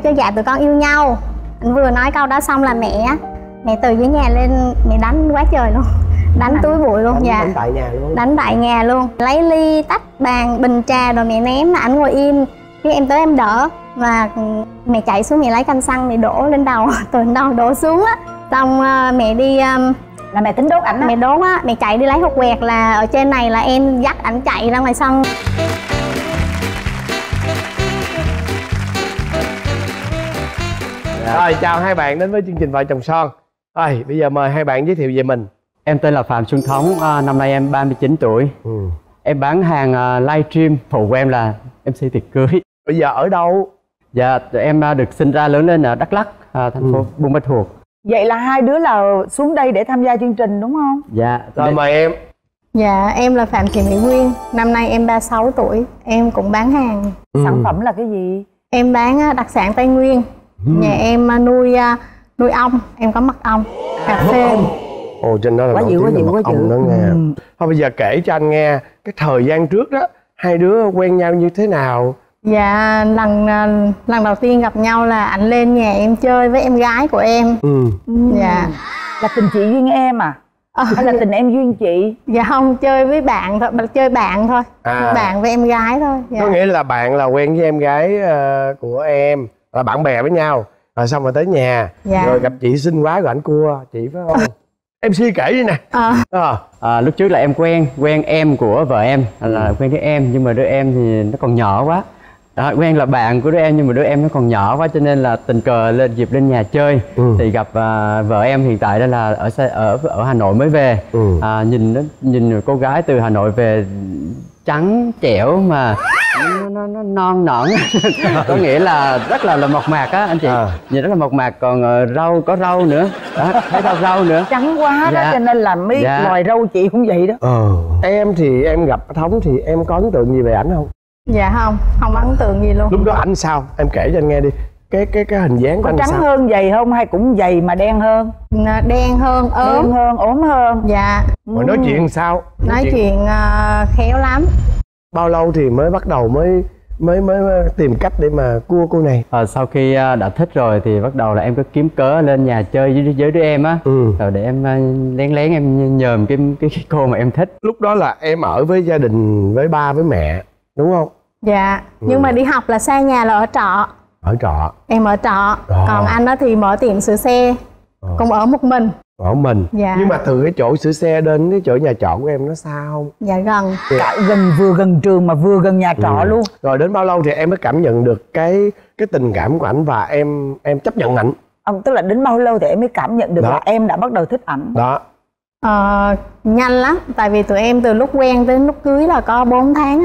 Cái dạ tụi con yêu nhau. Anh vừa nói câu đó xong là mẹ từ dưới nhà lên mẹ đánh quá trời luôn, đánh túi bụi luôn. Dạ, đánh tại nhà luôn. Đánh tại nhà luôn, lấy ly tách bàn bình trà rồi mẹ ném, mà ảnh ngồi im. Khi em tới em đỡ, và mẹ chạy xuống mẹ lấy canh xăng mẹ đổ lên đầu, từ đầu đổ xuống á. Xong mẹ đi là mẹ tính đốt ảnh á. Mẹ đốt á, mẹ chạy đi lấy hột quẹt, là ở trên này là em dắt ảnh chạy ra ngoài sân. Rồi, chào hai bạn đến với chương trình Vợ Chồng Son. Rồi, bây giờ mời hai bạn giới thiệu về mình. Em tên là Phạm Xuân Thống, năm nay em 39 tuổi. Em bán hàng livestream, phụ của em là MC tiệc cưới. Bây giờ ở đâu? Dạ, em được sinh ra lớn lên ở Đắk Lắk, thành phố Buôn Ma Thuột. Vậy là hai đứa là xuống đây để tham gia chương trình đúng không? Dạ. Rồi mời em. Dạ, em là Phạm Thị Mỹ Quyên, năm nay em 36 tuổi, em cũng bán hàng. Sản phẩm là cái gì? Em bán đặc sản Tây Nguyên. Nhà em nuôi ong, em có mật ong, cà phê. Ồ, trên đó là quá dữ, quá dữ, quá dữ. Đó nghe. Thôi bây giờ kể cho anh nghe cái thời gian trước đó, hai đứa quen nhau như thế nào? Dạ, lần đầu tiên gặp nhau là anh lên nhà em chơi với em gái của em. Dạ. Là tình chị duyên em à? Hay là tình em duyên chị? Dạ không, chơi với bạn thôi, chơi bạn thôi. Bạn với em gái thôi. Dạ. Có nghĩa là bạn là quen với em gái của em, là bạn bè với nhau. Rồi xong rồi tới nhà, rồi gặp chị xinh quá rồi ảnh cua chị phải không? MC kể đi nè. Lúc trước là em quen em của vợ em, là quen với em, nhưng mà đứa em thì nó còn nhỏ quá. Đó, quen là bạn của đứa em nhưng mà đứa em nó còn nhỏ quá, cho nên là tình cờ lên nhà chơi thì gặp vợ em hiện tại đó là ở Hà Nội mới về. Nhìn cô gái từ Hà Nội về trắng trẻo mà nó non nõn có nghĩa là rất là mộc mạc á anh chị. Nhìn rất là mộc mạc, còn có rau nữa đó, thấy rau nữa trắng quá đó, cho nên là mấy loài rau chị cũng vậy đó. Em thì em gặp Thống thì em có ấn tượng gì về ảnh không? Dạ không ấn tượng gì luôn. Lúc đó ảnh sao? Em kể cho anh nghe đi. Cái hình dáng của anh trắng sao? hơn dày không hay cũng dày mà đen hơn? Đen hơn, ốm hơn. Dạ. Rồi nói chuyện sao? Nói chuyện khéo lắm. Bao lâu thì mới bắt đầu mới tìm cách để mà cua cô này? Sau khi đã thích rồi thì bắt đầu là em có kiếm cớ lên nhà chơi với đứa em á. Rồi để em lén em nhờm cái cô mà em thích. Lúc đó là em ở với gia đình, với ba với mẹ đúng không? Dạ. Nhưng mà đi học là xa nhà, là ở trọ. Ở trọ. Em ở trọ. Còn anh đó thì mở tiệm sửa xe. Cũng ở một mình. Ở mình. Dạ. Nhưng mà từ cái chỗ sửa xe đến cái chỗ nhà trọ của em nó xa không? Dạ gần. Vừa gần trường mà vừa gần nhà trọ luôn. Rồi đến bao lâu thì em mới cảm nhận được cái tình cảm của ảnh và em chấp nhận ảnh? Tức là đến bao lâu thì em mới cảm nhận được là em đã bắt đầu thích ảnh? Đó. Nhanh lắm, tại vì tụi em từ lúc quen tới lúc cưới là có 4 tháng.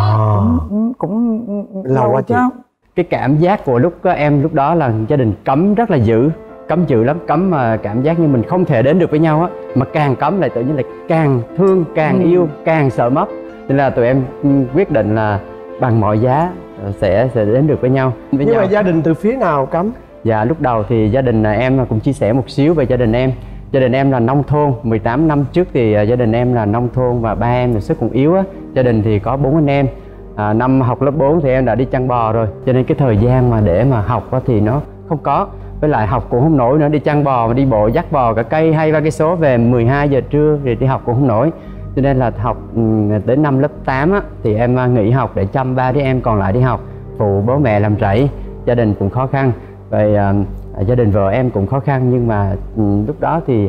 Cũng lâu quá chị. Cái cảm giác của lúc đó là gia đình cấm rất là dữ, cấm dữ lắm, cấm mà cảm giác như mình không thể đến được với nhau á, mà càng cấm lại tự nhiên là càng thương, càng yêu, càng sợ mất. Nên là tụi em quyết định là bằng mọi giá sẽ đến được với nhau. Nhưng mà gia đình từ phía nào cấm? Dạ, lúc đầu thì gia đình em cũng chia sẻ một xíu về gia đình em. Gia đình em là nông thôn, 18 năm trước thì gia đình em là nông thôn và ba em thì sức cũng yếu á. Gia đình thì có 4 anh em. Năm học lớp 4 thì em đã đi chăn bò rồi, cho nên cái thời gian mà để mà học á thì nó không có. Với lại học cũng không nổi nữa, đi chăn bò mà đi bộ dắt bò cả cây 2-3 cây số về 12 giờ trưa rồi đi học cũng không nổi. Cho nên là học đến năm lớp 8 á thì em nghỉ học để chăm ba đứa em còn lại đi học, phụ bố mẹ làm rẫy. Gia đình cũng khó khăn. Vậy gia đình vợ em cũng khó khăn, nhưng mà lúc đó thì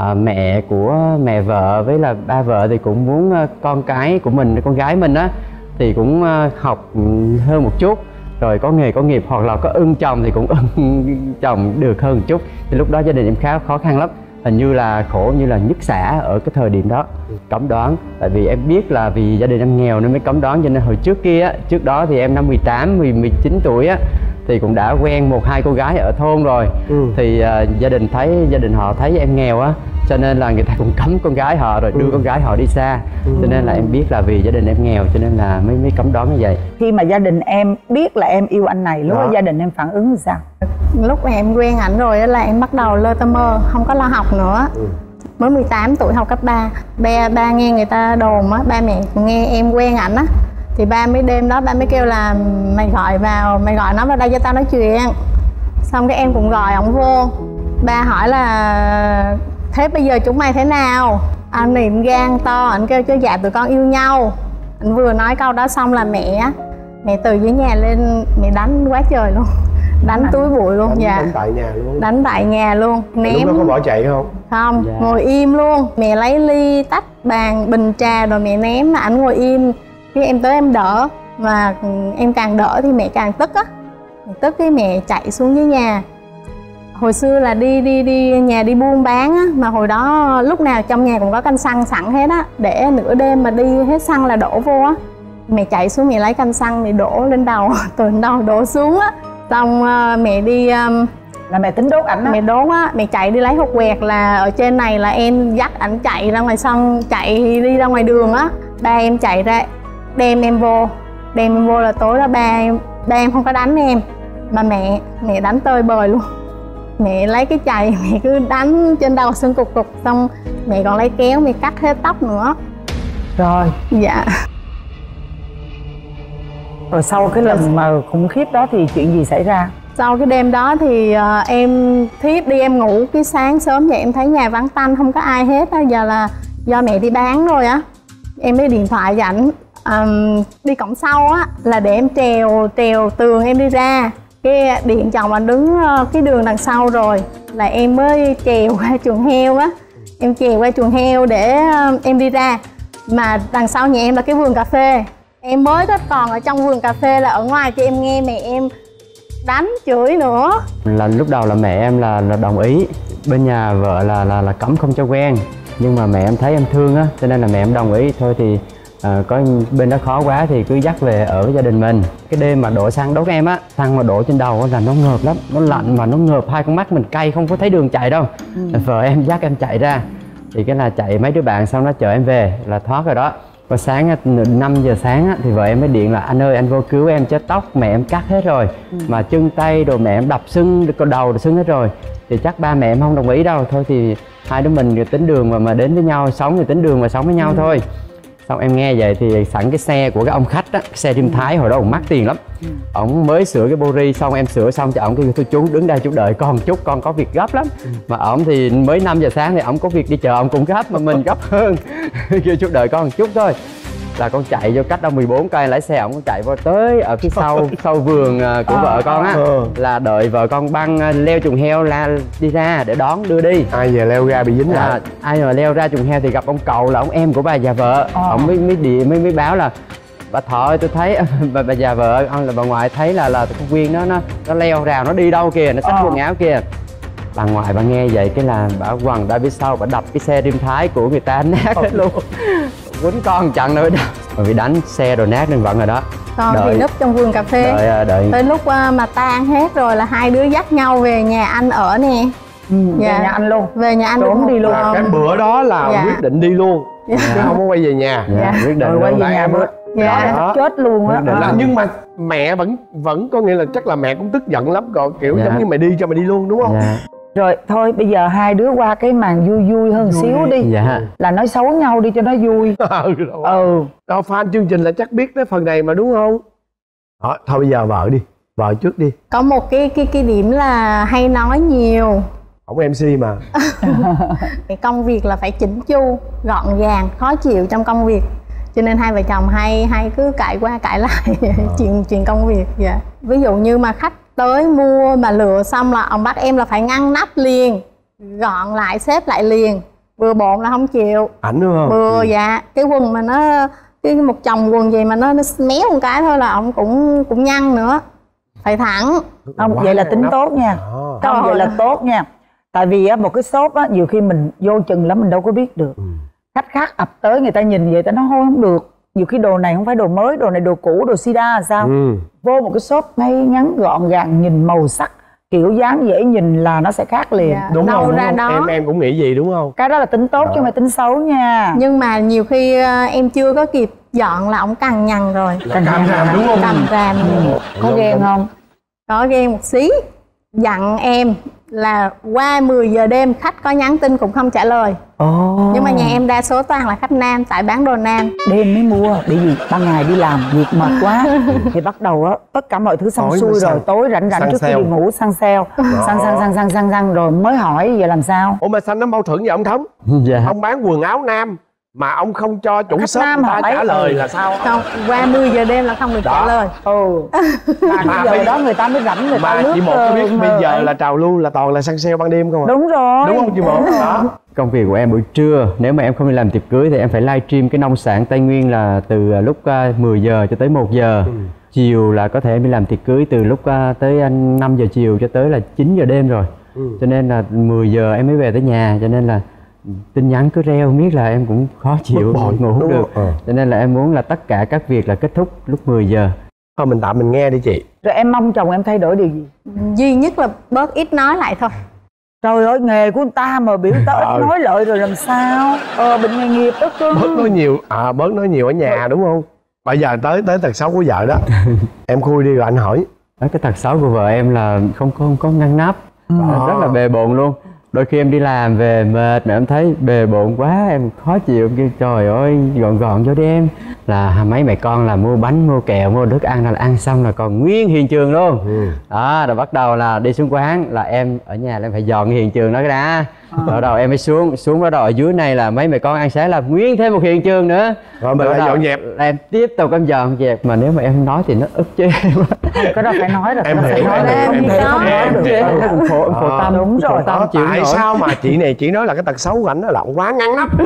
mẹ vợ với là ba vợ thì cũng muốn con cái của mình, con gái mình á thì cũng học hơn một chút, rồi có nghề có nghiệp, hoặc là có ưng chồng thì cũng ưng chồng được hơn một chút. Thì lúc đó gia đình em khá khó khăn lắm, hình như là khổ như là nhức xả ở cái thời điểm đó. Cấm đoán, tại vì em biết là vì gia đình em nghèo nên mới cấm đoán, cho nên hồi trước đó thì em năm 19 tuổi á thì cũng đã quen 1-2 cô gái ở thôn rồi. Thì gia đình họ thấy em nghèo á, cho nên là người ta cũng cấm con gái họ rồi đưa con gái họ đi xa. Cho nên là em biết là vì gia đình em nghèo cho nên là mới cấm đoán như vậy. Khi mà gia đình em biết là em yêu anh này, lúc đó gia đình em phản ứng như sao? Lúc mà em quen ảnh rồi là em bắt đầu lơ tơ mơ, không có lo học nữa. Mới 18 tuổi học cấp 3. Ba nghe người ta đồn á, ba mẹ nghe em quen ảnh á, thì ba mới đêm đó ba mới kêu là mày gọi nó vào đây cho tao nói chuyện. Xong cái em cũng gọi ổng vô. Ba hỏi là thế bây giờ chúng mày thế nào? Anh niệm gan to, anh kêu cho dạ tụi con yêu nhau. Anh vừa nói câu đó xong là mẹ từ dưới nhà lên, mẹ đánh quá trời luôn. Đánh túi bụi luôn. Đánh tại nhà luôn. Đánh tại nhà luôn. Ném. Lúc đó có bỏ chạy không? Không, ngồi im luôn. Mẹ lấy ly, tách, bàn, bình trà rồi mẹ ném, mà ảnh ngồi im. Khi em tới em đỡ, mà em càng đỡ thì mẹ càng tức á. Tức cái mẹ chạy xuống dưới nhà. Hồi xưa là đi nhà đi buôn bán á, mà hồi đó lúc nào trong nhà cũng có canh xăng sẵn hết á, để nửa đêm mà đi hết xăng là đổ vô á. Mẹ chạy xuống mẹ lấy canh xăng mẹ đổ lên đầu, từ đầu đổ xuống á. Xong mẹ đi là mẹ tính đốt ảnh á. Mẹ đốt á, mẹ chạy đi lấy hột quẹt, là ở trên này là em dắt ảnh chạy ra ngoài sân, chạy đi ra ngoài đường á. Ba em chạy ra đem em vô là tối đó ba em không có đánh em, mà mẹ đánh tơi bời luôn. Mẹ lấy cái chày mẹ cứ đánh trên đầu sưng cục cục, xong mẹ còn lấy kéo mẹ cắt hết tóc nữa. Rồi. Dạ. Rồi sau cái lần mà khủng khiếp đó thì chuyện gì xảy ra? Sau cái đêm đó thì em thiếp đi em ngủ, cái sáng sớm vậy em thấy nhà vắng tanh không có ai hết á. Giờ là do mẹ đi bán rồi á, em lấy điện thoại dành đi cổng sau á, là để em trèo tường em đi ra. Cái điện chồng anh đứng cái đường đằng sau rồi, là em mới trèo qua chuồng heo á. Em trèo qua chuồng heo để em đi ra. Mà đằng sau nhà em là cái vườn cà phê. Em mới có còn ở trong vườn cà phê, là ở ngoài kia em nghe mẹ em đánh chửi nữa. Là lúc đầu là mẹ em là đồng ý, bên nhà vợ là cấm không cho quen, nhưng mà mẹ em thấy em thương á, cho nên là mẹ em đồng ý. Thôi thì có bên đó khó quá thì cứ dắt về ở với gia đình mình. Cái đêm mà đổ xăng đốt em á, xăng mà đổ trên đầu á là nó ngợp lắm, nó lạnh mà nó ngợp, hai con mắt mình cay không có thấy đường chạy đâu. Vợ em dắt em chạy ra, thì cái là chạy mấy đứa bạn xong nó chở em về là thoát rồi đó. Và sáng 5 giờ sáng á, thì vợ em mới điện là anh ơi anh vô cứu em chứ tóc mẹ em cắt hết rồi, mà chân tay đồ mẹ em đập sưng, đầu đồ sưng hết rồi. Thì chắc ba mẹ em không đồng ý đâu, thôi thì hai đứa mình tính đường mà đến với nhau, sống thì tính đường mà sống với nhau thôi. Xong em nghe vậy thì sẵn cái xe của cái ông khách á, xe Tim Thái hồi đó ông mắc tiền lắm. Ổng mới sửa cái Bori xong, em sửa xong cho ổng kêu thôi chú đứng đây chú đợi con chút, con có việc gấp lắm. Mà ổng thì mới 5 giờ sáng thì ổng có việc đi chợ, ổng cũng gấp mà mình gấp hơn. Kêu chú đợi con chút thôi. Là con chạy vô cách đâu 14 cây, lái xe ổng chạy vô tới ở phía sau vườn của vợ con á, là đợi vợ con băng leo chuồng heo là đi ra để đón đưa đi. Ai giờ leo ra bị dính lại. Ai mà leo ra chuồng heo thì gặp ông Cậu là ông em của bà già vợ. Ông mới báo là bà Thọ ơi, tôi thấy bà già vợ là bà ngoại thấy là con Quyên nó leo rào, nó đi đâu kìa, nó xách quần áo kìa. Bà ngoại bà nghe vậy cái là bà quằn ra phía sau, bà đập cái xe Tim Thái của người ta nát hết luôn. Quýnh con chặn nữa đó, mà bị đánh xe rồi nát nên vẫn rồi đó. Con thì núp trong vườn cà phê. Đợi tới lúc mà tan hết rồi là hai đứa dắt nhau về nhà anh ở nè. Về nhà anh luôn. Về nhà anh trốn đi luôn. Cái bữa đó là quyết định đi luôn, chứ không có quay về nhà. Quyết định quay về nhà bữa chết luôn á. Nhưng mà mẹ vẫn có nghĩa là chắc là mẹ cũng tức giận lắm rồi, kiểu giống như mày đi cho mày đi luôn đúng không? Rồi thôi bây giờ hai đứa qua cái màn vui hơn xíu đi. Là nói xấu nhau đi cho nó vui. Đâu fan chương trình là chắc biết tới phần này mà đúng không? Đó, thôi bây giờ vợ đi, vợ trước đi. Có một cái điểm là hay nói nhiều. Ổng MC mà. Cái công việc là phải chỉnh chu, gọn gàng, khó chịu trong công việc. Cho nên hai vợ chồng hay cứ cãi qua cãi lại chuyện công việc. Ví dụ như mà khách tới mua mà lựa xong là ông bắt em là phải ngăn nắp liền, gọn lại xếp lại liền, vừa bộn là không chịu. Ảnh đúng không? Vừa cái quần mà nó cái một chồng quần gì mà nó méo một cái thôi là ông cũng nhăn nữa, phải thẳng. Không vậy là tính tốt nha. Không vậy là tốt nha. Tại vì á một cái shop á nhiều khi mình vô chừng lắm mình đâu có biết được. Khách khác ập tới người ta nhìn vậy ta nói thôi không được. Nhiều khi đồ này không phải đồ mới, đồ này đồ cũ, đồ sida là sao? Vô một cái shop ngay ngắn gọn gàng, nhìn màu sắc, kiểu dáng dễ nhìn là nó sẽ khác liền. Đúng không? Em cũng nghĩ gì đúng không? Cái đó là tính tốt chứ không phải tính xấu nha. Nhưng mà nhiều khi em chưa có kịp dọn là ổng cằn nhằn rồi. Cằn ràm đúng không? Cằn ràm. Có ghen không? Có ghen một xí. Dặn em là qua 10 giờ đêm khách có nhắn tin cũng không trả lời. Nhưng mà nhà em đa số toàn là khách nam, tại bán đồ nam. Đêm mới mua, bởi vì ban ngày đi làm việc mệt quá thì bắt đầu á tất cả mọi thứ xong xuôi rồi, tối rảnh trước khi đi ngủ săn sale, săn rồi mới hỏi giờ làm sao. Ủa mà sao nó mâu thuẫn vậy ông Thống? Dạ. Ông bán quần áo nam mà ông không cho chủ shop người ta trả lời là sao? Không, qua 10 giờ đêm là không được trả lời. Mà bây giờ đó người ta mới rảnh, người ta lướt. Chị Một có biết bây giờ là trào lưu là toàn là săn sale ban đêm không ạ? Đúng rồi. Đúng không chị Một? Đó. Công việc của em buổi trưa, nếu mà em không đi làm tiệc cưới thì em phải livestream cái nông sản Tây Nguyên là từ lúc 10 giờ cho tới 1 giờ. Chiều là có thể em đi làm tiệc cưới từ lúc tới 5 giờ chiều cho tới là 9 giờ đêm rồi. Cho nên là 10 giờ em mới về tới nhà, cho nên là tin nhắn cứ reo không biết là em cũng khó chịu, ngủ không được. Cho nên là em muốn là tất cả các việc là kết thúc lúc 10 giờ. Thôi mình tạm mình nghe đi chị. Rồi em mong chồng em thay đổi điều gì? Duy nhất là bớt ít nói lại thôi. Trời ơi, nghề của người ta mà biểu ta ít nói lợi rồi làm sao? Bệnh nghề nghiệp đó chứ. Bớt nói nhiều, bớt nói nhiều ở nhà đúng không? Bây giờ tới tật xấu của vợ đó. Em khui đi rồi anh hỏi. Cái tật xấu của vợ em là không có ngăn nắp, rất là bề bộn luôn. Đôi khi em đi làm về mệt mà em thấy bề bộn quá em khó chịu, em kêu trời ơi gọn vô đi em. Là mấy mẹ con là mua bánh mua kẹo mua thức ăn là ăn xong là còn nguyên hiện trường luôn. Đó rồi bắt đầu là đi xuống quán là em ở nhà là em phải dọn hiện trường đó cái đã. Rồi đầu em mới xuống đó, ở dưới này là mấy mẹ con ăn sáng là nguyên thêm một hiện trường nữa. Rồi mình lại dọn dẹp. Là em tiếp tục em dọn dẹp, mà nếu mà em nói thì nó ức chế em. Cái đó phải nói rồi. Em hiểu, em cũng khổ tâm. Đúng rồi. Tại sao mà chị này chỉ nói là cái tật xấu của ảnh là ông quá ngăn nắp.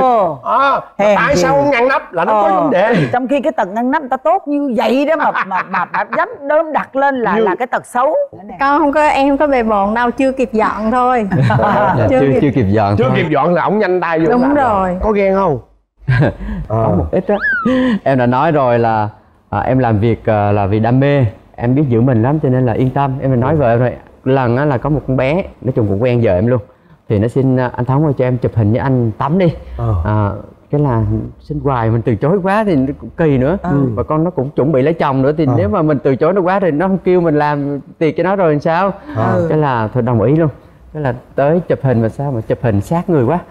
Tại sao ông ngăn nắp là nó có vấn đề. Trong khi cái tật ngăn nắp ta tốt như vậy đó mà dám đơm đặt lên là cái tật xấu. Con không có, em không có bề bộn đâu, chưa kịp dọn thôi. Chưa kịp dọn. Chưa kịp dọn là ổng nhanh tay vô. Đúng rồi. Có ghen không? Có một ít đó. Em đã nói rồi là em làm việc là vì đam mê, em biết giữ mình lắm cho nên là yên tâm. Em đã nói vợ em rồi. Lần là có một con bé, nói chung cũng quen vợ em luôn, thì nó xin anh Thống ơi cho em chụp hình với anh Tắm đi. Cái là xin hoài mình từ chối quá thì cũng kỳ nữa. Và con nó cũng chuẩn bị lấy chồng nữa thì nếu mà mình từ chối nó quá thì nó không kêu mình làm tiệc cho nó rồi làm sao. Cái là thôi đồng ý luôn. Cái là tới chụp hình mà sao mà chụp hình sát người quá.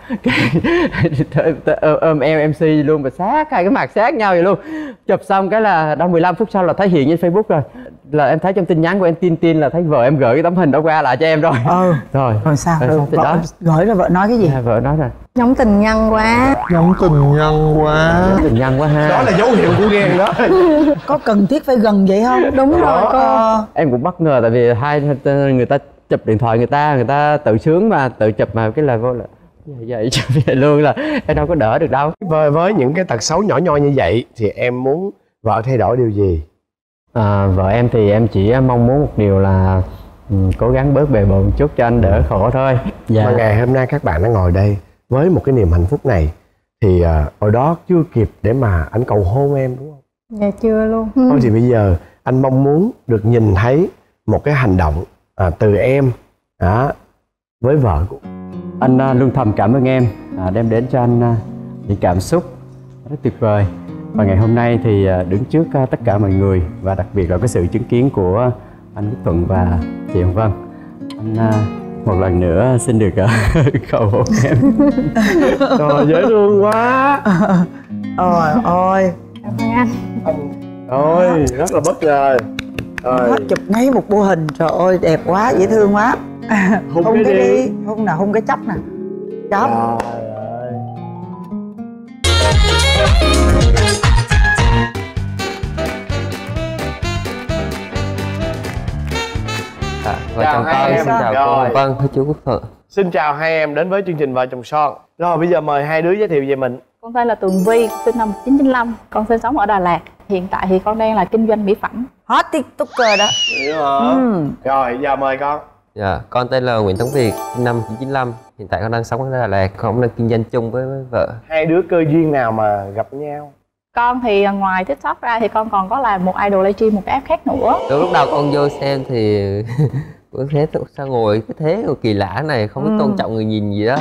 Ôm em MC luôn mà sát hai cái mặt sát nhau vậy luôn. Chụp xong cái là đâu 15 phút sau là thấy hiện trên Facebook rồi. Là em thấy trong tin nhắn của em tin là thấy vợ em gửi cái tấm hình đó qua lại cho em rồi. Rồi sao? Đó. Gửi rồi vợ nói cái gì? Vợ nói rồi Giống tình nhân quá. Giống tình nhân quá. Tình nhân quá ha. Đó là dấu hiệu của ghen đó. Có cần thiết phải gần vậy không? Đúng rồi cô. Em cũng bất ngờ tại vì người ta chụp điện thoại người ta tự sướng mà tự chụp mà cái là vô là vậy chụp vậy luôn là em đâu có đỡ được đâu. Với những cái tật xấu nhỏ nhoi như vậy thì em muốn vợ thay đổi điều gì? Vợ em thì em chỉ mong muốn một điều là cố gắng bớt bề bộn chút cho anh đỡ khổ thôi. Mà ngày hôm nay các bạn đã ngồi đây với một cái niềm hạnh phúc này thì hồi đó chưa kịp để mà anh cầu hôn em đúng không? Dạ chưa luôn. Thôi thì bây giờ anh mong muốn được nhìn thấy một cái hành động từ em với vợ của anh. Luôn thầm cảm ơn em đem đến cho anh những cảm xúc rất tuyệt vời. Và ngày hôm nay thì đứng trước tất cả mọi người và đặc biệt là cái sự chứng kiến của anh Đức Thuận và chị Hồng Vân, anh một lần nữa xin được cầu hôn em. Trời dễ thương quá. Ôi Cảm ơn anh. Ôi rất là bất ngờ. Chụp ngay một bộ hình, trời ơi đẹp quá, dễ thương quá. Hôn cái đi. Hôn nào, hôn cái chóp nè. Chóp. Vợ chồng con xin chào cô Hồng Vân, thưa chú Quốc Thuận. Xin chào hai em đến với chương trình Vợ Chồng Son. Rồi bây giờ mời hai đứa giới thiệu về mình. Con tên là Tường Vi, sinh năm 1995. Con sinh sống ở Đà Lạt. Hiện tại thì con đang là kinh doanh mỹ phẩm. Hot TikToker đó. Rồi giờ mời con. Dạ, con tên là Nguyễn Tấn Việt, sinh năm 1995. Hiện tại con đang sống ở Đà Lạt, con đang kinh doanh chung với vợ. Hai đứa cơ duyên nào mà gặp nhau? Con thì ngoài TikTok ra thì con còn có làm một idol livestream, một cái app khác nữa. Lúc đầu con vô xem thì con thấy sao ngồi cái thế kỳ lạ này, không biết tôn trọng người nhìn gì đó.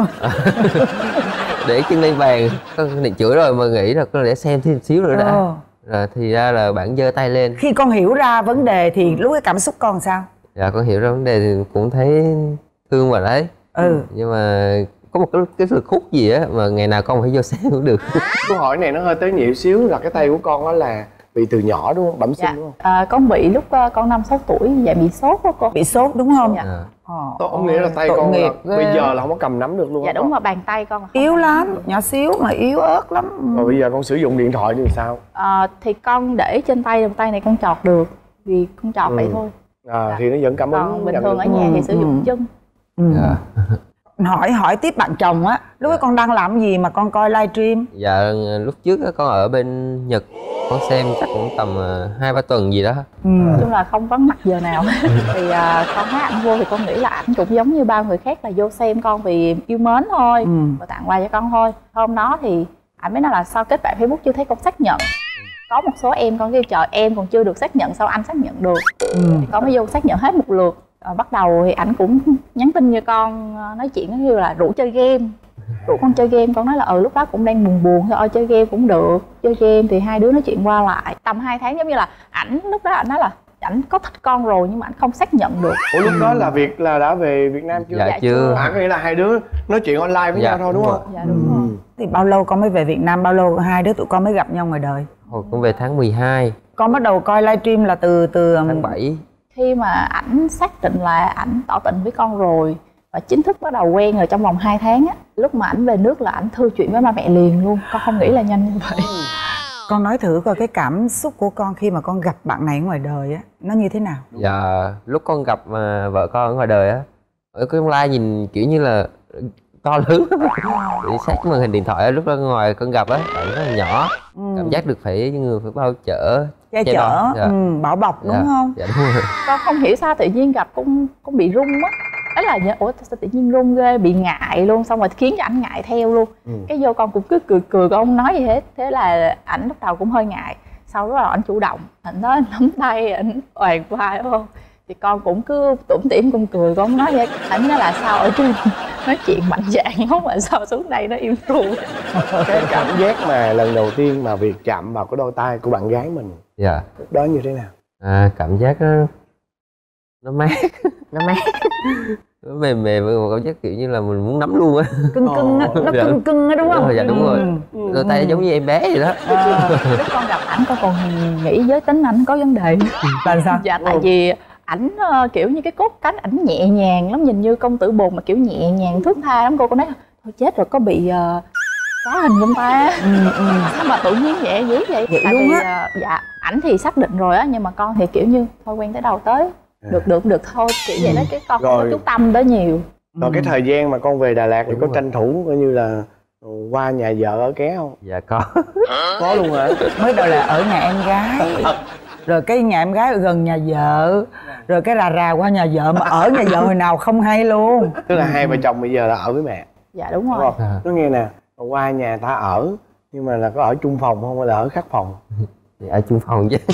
Để chân lên bàn, con định chửi rồi mà nghĩ là con để xem thêm xíu nữa đã. Rồi thì ra là bạn giơ tay lên. Khi con hiểu ra vấn đề thì lúc cái cảm xúc con sao? Dạ con hiểu ra vấn đề thì cũng thấy thương bà đấy. Nhưng mà có một cái lực hút gì á mà ngày nào con phải vô xem cũng được. Câu hỏi này nó hơi tế nhị xíu, là cái tay của con đó là bị từ nhỏ đúng không? Bẩm sinh đúng không? Con bị lúc con 5-6 tuổi, dạ bị sốt đó cô. Bị sốt đúng không? Dạ. Có nghĩa là tay con là bây giờ là không có cầm nắm được luôn. Dạ đúng rồi, bàn tay con yếu lắm, nhỏ xíu mà yếu ớt lắm. Rồi bây giờ con sử dụng điện thoại thì sao? Thì con để trên tay, tay này con chọt được, vì con chọt vậy thôi. Thì nó vẫn cảm ứng. Còn bình thường ở nhà thì sử dụng chân. Hỏi tiếp bạn chồng á, lúc ấy con đang làm gì mà con coi livestream? Dạ lúc trước con ở bên Nhật, con xem chắc cũng tầm 2-3 tuần gì đó. Nói chung là không vắng mặt giờ nào. Thì con thấy ảnh vô thì con nghĩ là ảnh cũng giống như bao người khác là vô xem con vì yêu mến thôi, và tặng quà cho con thôi. Hôm đó thì ảnh mới nói là sao kết bạn Facebook chưa thấy con xác nhận. Có một số em con kêu trời em còn chưa được xác nhận sao anh xác nhận được. Thì con mới vô xác nhận hết một lượt. Bắt đầu thì ảnh cũng nhắn tin cho con, nói chuyện như là rủ chơi game, rủ con chơi game. Con nói là lúc đó cũng đang buồn thôi, chơi game cũng được. Chơi game thì hai đứa nói chuyện qua lại tầm 2 tháng, giống như là ảnh lúc đó ảnh nói là ảnh có thích con rồi nhưng mà ảnh không xác nhận được. Ủa lúc đó là Việt là đã về Việt Nam chưa? Dạ chưa. Có nghĩa là hai đứa nói chuyện online với nhau thôi đúng không? Dạ đúng rồi. Thì bao lâu con mới về Việt Nam, bao lâu hai đứa tụi con mới gặp nhau ngoài đời? Hồi con về tháng 12. Con bắt đầu coi livestream là từ tháng 7. Khi mà ảnh xác định là ảnh tỏ tình với con rồi và chính thức bắt đầu quen rồi trong vòng 2 tháng á, lúc mà ảnh về nước là ảnh thư chuyện với ba mẹ liền luôn. Con không nghĩ là nhanh như vậy. Con nói thử coi cái cảm xúc của con khi mà con gặp bạn này ở ngoài đời á, nó như thế nào? Dạ lúc con gặp vợ con ở ngoài đời á, ở cái online nhìn kiểu như là to lớn. Để sát màn hình điện thoại á, lúc đó ngoài con gặp á, bạn rất là nhỏ. Cảm giác được phải người phải bao chở, che chở, bảo bọc đúng không? Dạ đúng rồi. Con không hiểu sao tự nhiên gặp con bị run á. Đó là ủa sao tự nhiên run ghê, bị ngại luôn, xong rồi khiến cho ảnh ngại theo luôn. Cái vô con cũng cứ cười con không nói gì hết. Thế là ảnh lúc đầu cũng hơi ngại. Sau đó là ảnh chủ động, ảnh nói nắm tay, ảnh oàn vai đúng không? Thì con cũng cứ tủm tỉm con cười, con không nói gì hết. Ảnh nói là sao ở trên nói chuyện mạnh dạn lắm mà sao xuống đây nó im ru. Cái cảm giác mà lần đầu tiên mà Việt chạm vào cái đôi tay của bạn gái mình, dạ, đó như thế nào? Cảm giác nó mát. Nó mềm một cảm giác kiểu như là mình muốn nắm luôn á. Cưng á, nó cưng á đúng không? Dạ đúng rồi. Đôi tay giống như em bé vậy đó. Lúc con gặp ảnh con còn nghĩ giới tính ảnh có vấn đề. Là sao? Dạ tại vì ảnh kiểu như cái cốt cánh ảnh nhẹ nhàng lắm, nhìn như công tử bồn mà kiểu nhẹ nhàng thướt tha lắm. Cô nói thôi chết rồi, có bị cá hình không ta? Sao mà tự nhiên nhẹ dữ vậy? Vậy tại luôn vì á. dạ ảnh thì xác định rồi á, nhưng mà con thì kiểu như thôi quen tới đâu tới, được thôi kiểu vậy đó, chứ con không có chú tâm tới nhiều. Rồi cái thời gian mà con về Đà Lạt thì có tranh thủ coi như là qua nhà vợ ở ké không? Dạ có. Có luôn hả? Mới đầu là ở nhà em gái, rồi cái nhà em gái ở gần nhà vợ, rồi cái rà qua nhà vợ, mà ở nhà vợ hồi nào không hay luôn. Tức là hai vợ chồng bây giờ là ở với mẹ. Dạ đúng rồi. Nó nghe nè, qua nhà ta ở nhưng mà là có ở chung phòng không hay là ở khác phòng? Dạ ở chung phòng chứ.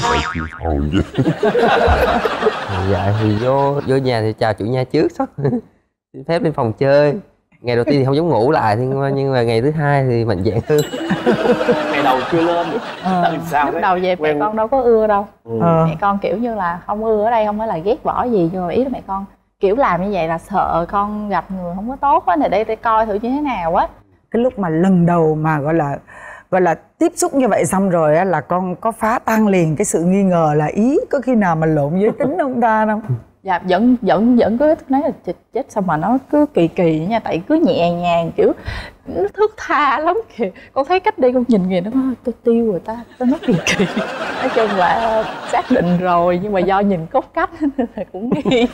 Dạ thì vô nhà thì chào chủ nhà trước, xong xin phép lên phòng chơi. Ngày đầu tiên thì không dám ngủ lại, nhưng mà ngày thứ hai thì mạnh dạn hơn. Ngày đầu chưa lên sao lúc đầu về mẹ con đâu có ưa đâu. Mẹ con kiểu như là không ưa ở đây không phải là ghét bỏ gì, nhưng mà ý là mẹ con kiểu làm như vậy là sợ con gặp người không có tốt á, này đây để coi thử như thế nào á. Cái lúc mà lần đầu mà gọi là tiếp xúc như vậy xong rồi á, là con có phá tan liền cái sự nghi ngờ là ý có khi nào mà lộn giới tính không ta không? Dạ vẫn cứ nói là chết sao mà nó cứ kỳ nha, tại cứ nhẹ nhàng kiểu nó thướt tha lắm kìa. Con thấy cách đây con nhìn nó tôi tiêu rồi ta, nó kỳ. Nói chung là xác định rồi nhưng mà do nhìn cốt cách nên là cũng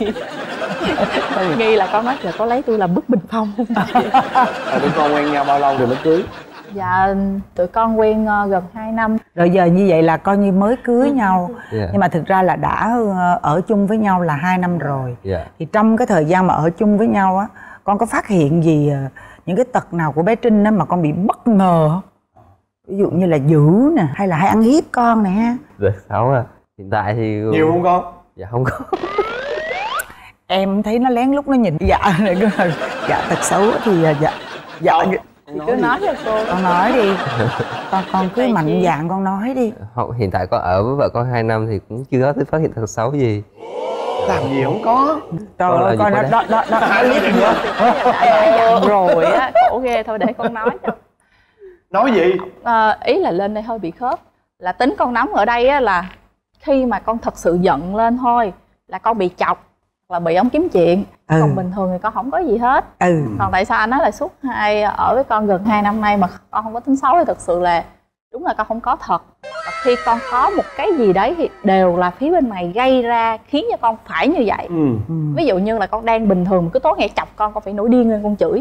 nghi là con nói là có lấy tôi làm bức bình phong không? Tụi con quen nhau bao lâu rồi mới cưới? Dạ tụi con quen gần 2 năm. Rồi giờ như vậy là coi như mới cưới nhau. Nhưng mà thực ra là đã ở chung với nhau là 2 năm rồi. Thì trong cái thời gian mà ở chung với nhau á, con có phát hiện gì những cái tật nào của bé Trinh á mà con bị bất ngờ không? Ví dụ như là dữ nè, hay là hay ăn hiếp con nè ha? Được xấu à. Hiện tại thì nhiều không con? Dạ không có. Em thấy nó lén lút nó nhìn dạ này cứ dạ tật xấu thì dạ thì cứ nói cho cô. Con nói đi. Con cứ mạnh dạn con nói đi. Hiện tại con ở với vợ con 2 năm thì cũng chưa có phát hiện tật xấu gì. làm gì không có. Trời ơi coi nó đó clip nữa. Đã dặn rồi á, khổ ghê. Thôi để con nói cho. Nói gì? Ý là lên đây hơi bị khớp. Là tính con nóng ở đây á là khi mà con thật sự giận lên thôi là con bị chọc, là bị ông kiếm chuyện. Còn bình thường thì con không có gì hết. Còn tại sao anh nói là suốt ở với con gần 2 năm nay mà con không có tính xấu thì thực sự là đúng là con không có thật. Và khi con có một cái gì đấy thì đều là phía bên này gây ra khiến cho con phải như vậy. Ví dụ như là con đang bình thường cứ tối ngày chọc con phải nổi điên lên con chửi.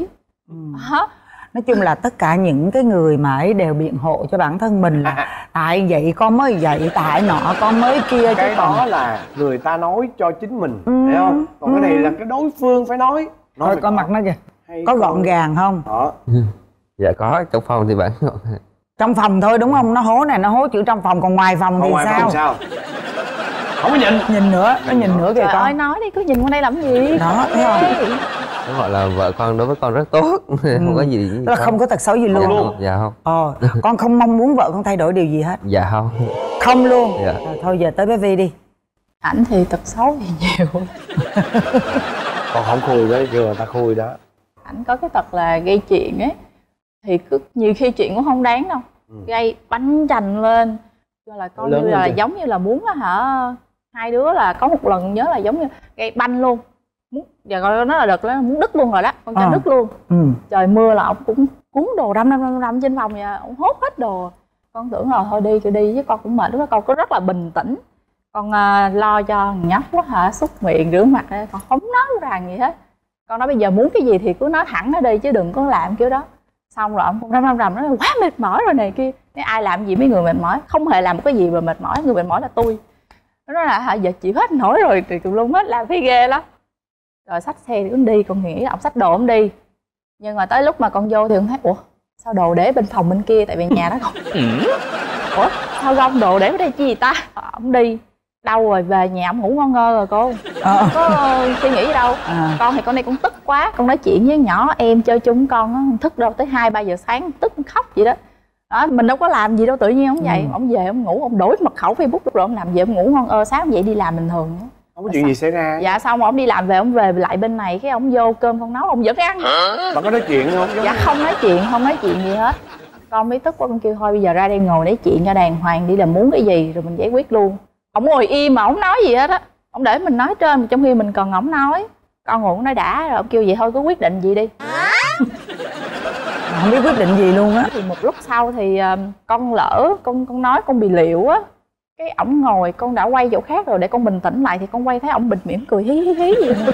Nói chung là tất cả những cái người mà ấy đều biện hộ cho bản thân mình là tại vậy con mới vậy, tại nọ con mới kia. Cái đó là người ta nói cho chính mình, hiểu không? Còn cái này là cái đối phương phải nói. Thôi coi mặt nó kìa, có gọn gàng không? Đó. Dạ có, trong phòng thì bạn trong phòng thôi đúng không? Nó hố này nó hố chữ trong phòng, còn ngoài phòng thì sao? Không có nhìn nữa, nó nhìn nữa kìa con. Trời ơi nói đi, cứ nhìn qua đây làm gì? Đó, thấy không? nó gọi là vợ con đối với con rất tốt. Không có gì. Tức là không có tật xấu gì luôn. Dạ không. Con không mong muốn vợ con thay đổi điều gì hết? Dạ không. Không luôn. Dạ. Rồi, thôi giờ tới bé Vi đi. Ảnh thì tật xấu thì nhiều. Con không khui đó, kêu người ta khui đó. Ảnh có cái tật là gây chuyện ấy, thì cứ nhiều khi chuyện cũng không đáng đâu, gây bánh chành lên, cho là con như là giống như là muốn hả, hai đứa là có một lần nhớ là giống như gây banh luôn, muốn giờ coi nó là đợt nó muốn đứt luôn rồi đó, con cho đứt luôn. Trời mưa là ông cũng cuốn đồ răm trên phòng vậy, ông hốt hết đồ. Con tưởng là thôi đi chứ con cũng mệt, lúc đó con có rất là bình tĩnh, con lo cho nhóc quá hả, xúc miệng rửa mặt, con không nói rằng gì hết. Con nói bây giờ muốn cái gì thì cứ nói thẳng nó đi chứ đừng có làm kiểu đó. Xong rồi ông cũng răm nói quá mệt mỏi rồi này kia. Nếu ai làm gì mấy người mệt mỏi, không hề làm một cái gì mà mệt mỏi, người mệt mỏi là tôi. Nó nói là giờ chịu hết nổi rồi thì tùm lum hết, làm thấy ghê lắm. Rồi xách xe thì cũng đi, con nghĩ ông xách đồ ông đi. Nhưng mà tới lúc mà con vô thì con thấy ủa sao đồ để bên phòng bên kia, tại vì nhà nó không. Ủa sao gom đồ để ở đây chi gì ta? Ông đi đâu rồi, về nhà ông ngủ ngon ngơ rồi cô. Không có suy nghĩ gì đâu. Con thì con đây cũng tức quá, con nói chuyện với nhỏ em chơi chung con á, thức đâu tới 2-3 giờ sáng tức khóc vậy đó. Đó, mình đâu có làm gì đâu, tự nhiên ông vậy, ông về ông ngủ, ông đổi mật khẩu Facebook lúc rồi ông làm gì, ông ngủ ngon sáng ông dậy đi làm bình thường. Không có chuyện gì xảy ra. Dạ xong rồi ông đi làm về, ông về lại bên này cái ông vô cơm con nấu ông vẫn ăn. Bạn có nói chuyện không? Dạ không nói chuyện gì hết. Con mới tức quá, con kêu thôi bây giờ ra đây ngồi nói chuyện cho đàng hoàng đi, là muốn cái gì rồi mình giải quyết luôn. Ông ngồi im mà ông nói gì hết á, ông để mình nói trên trong khi mình cần ổng nói. Con ngồi nói đã rồi ông kêu vậy thôi cứ quyết định gì đi. Không biết quyết định gì luôn á. Thì một lúc sau thì con lỡ con nói con bị liệu á, cái ổng ngồi, con đã quay chỗ khác rồi để con bình tĩnh lại thì con quay thấy ổng bịt miệng cười hí hí hí gì nữa.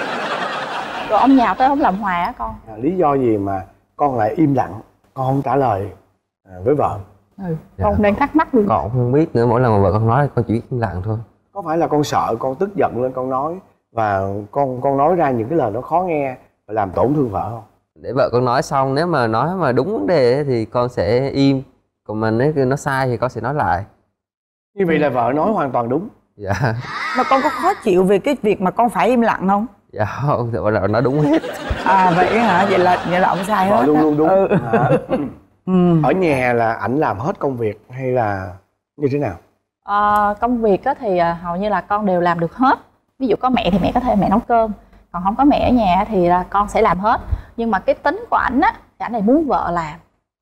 Rồi ông nhào tới ông làm hòa á con. Lý do gì mà con lại im lặng, con không trả lời với vợ? Con đang thắc mắc luôn. Con cũng không biết nữa, mỗi lần mà vợ con nói con chỉ biết im lặng thôi. Có phải là con sợ, con tức giận lên con nói và con nói ra những cái lời nó khó nghe và làm tổn thương vợ không? Để vợ con nói xong, nếu mà nói mà đúng vấn đề thì con sẽ im, còn mà nếu nó sai thì con sẽ nói lại. Như vậy là vợ nói hoàn toàn đúng. Dạ. Mà con có khó chịu về cái việc mà con phải im lặng không? Dạ không, vợ nói đúng hết. Vậy hả? Vậy là ông sai hết. Vợ luôn đúng. Ở nhà là ảnh làm hết công việc hay là như thế nào? Công việc thì hầu như là con đều làm được hết. Ví dụ có mẹ thì mẹ có thể mẹ nấu cơm, còn không có mẹ ở nhà thì là con sẽ làm hết. Nhưng mà cái tính của ảnh á thì ảnh này muốn vợ làm.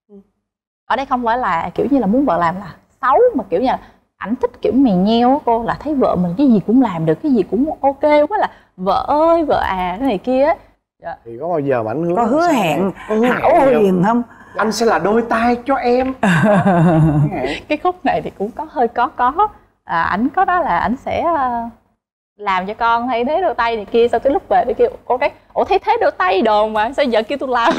Ở đây không phải là kiểu như là muốn vợ làm là xấu, mà kiểu như là ảnh thích kiểu mè nheo á cô, là thấy vợ mình cái gì cũng làm được, cái gì cũng ok quá, là vợ ơi vợ à cái này kia á. Thì có bao giờ mà ảnh có hứa hẹn hảo hiền không? Anh sẽ là đôi tay cho em. Cái khúc này thì cũng có hơi có ảnh có đó là ảnh sẽ làm cho con thay thế đôi tay này kia, sau cái lúc về để kêu cô cái ủa thấy thế đôi tay đồ mà sao giờ kêu tôi làm.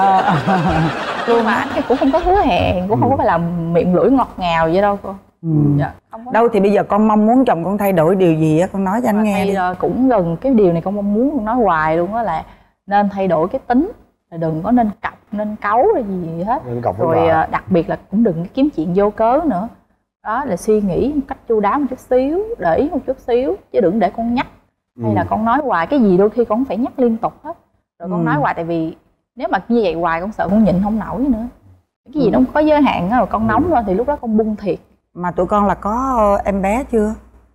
Nhưng mà ảnh cũng không có hứa hẹn, cũng không có phải là miệng lưỡi ngọt ngào vậy đâu cô. Dạ, đâu thì bây giờ con mong muốn chồng con thay đổi điều gì á, con nói cho anh nghe đi. Cũng gần cái điều này con mong muốn, con nói hoài luôn á, là nên thay đổi cái tính, là đừng có nên cọc nên cáu rồi gì hết. Rồi đặc biệt là cũng đừng kiếm chuyện vô cớ nữa. Đó là suy nghĩ một cách chu đáo một chút xíu, để ý một chút xíu, chứ đừng để con nhắc hay là con nói hoài. Cái gì đôi khi con phải nhắc liên tục hết. Rồi con nói hoài, tại vì nếu mà như vậy hoài con sợ con nhịn không nổi nữa. Cái gì nó có giới hạn đó, rồi con nóng lên thì lúc đó con bung thiệt. Mà tụi con là có em bé chưa?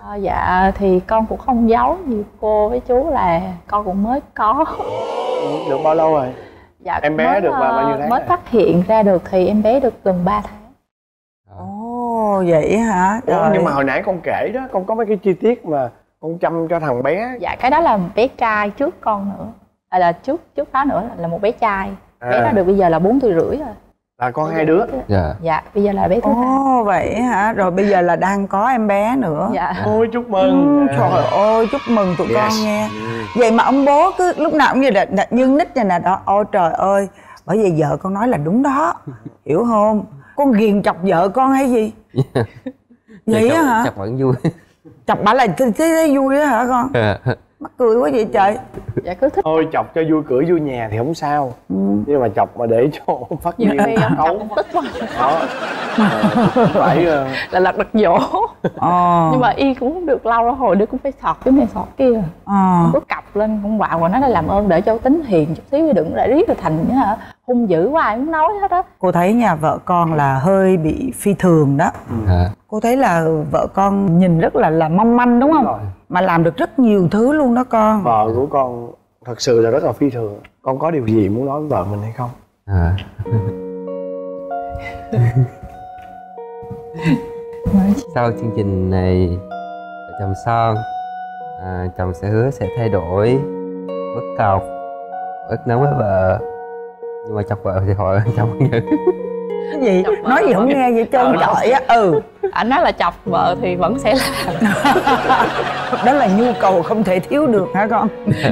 Dạ thì con cũng không giấu như cô với chú là con cũng mới có. Được bao lâu rồi? Dạ em bé mới, được bao nhiêu tháng mới rồi? phát hiện ra được thì em bé được gần 3 tháng. Ồ vậy hả? Ủa, nhưng mà hồi nãy con kể đó, con có mấy cái chi tiết mà con chăm cho thằng bé. Dạ cái đó là bé trai trước con nữa, là trước đó nữa là một bé trai. Bé nó được bây giờ là 4 tuổi rưỡi rồi. Là con 2 đứa. Dạ bây giờ là bé thứ hai. Ồ vậy hả? Rồi bây giờ là đang có em bé nữa. Dạ. Ôi chúc mừng. Trời ơi chúc mừng tụi con nghe. Vậy mà ông bố cứ lúc nào cũng như là như nít này nè đó. Ôi trời ơi. Bởi vì vợ con nói là đúng đó. Hiểu không? Con ghiền chọc vợ con hay gì? Vậy á hả? Chọc vẫn vui. Chọc bả là thấy vui á hả con? Mắc cười quá vậy trời. Dạ cứ thích. Thôi chọc cho vui cửa vui nhà thì không sao. Nhưng mà chọc mà để cho phát Nhiều điên khi ông ấu chọc tức quá. đó. Phải Là lật đật dỗ. Nhưng Nhưng mà y cũng không được lâu đâu, hồi đứa cũng phải sọt cái này sọt kia. Cứ cặp lên con quạo và nói là làm ơn để cho tính hiền chút xíu, đừng để riết rồi thành nữa hả hung dữ quá ai cũng nói hết á. cô thấy nhà vợ con là hơi bị phi thường đó. Cô thấy là vợ con nhìn rất là mong manh đúng không? Rồi. Mà làm được rất nhiều thứ luôn đó con. Vợ của con thật sự là rất là phi thường. Con có điều gì muốn nói với vợ mình hay không? Sau chương trình này vợ chồng son, chồng sẽ hứa sẽ thay đổi, bớt cọc, bớt nóng với vợ, nhưng mà chọc vợ thì hỏi chồng không nhận. Cái gì? Chọc vợ Nói gì không nghe vậy trơn trọi á. Anh nói là chọc vợ thì vẫn sẽ làm. Đó là nhu cầu không thể thiếu được hả con?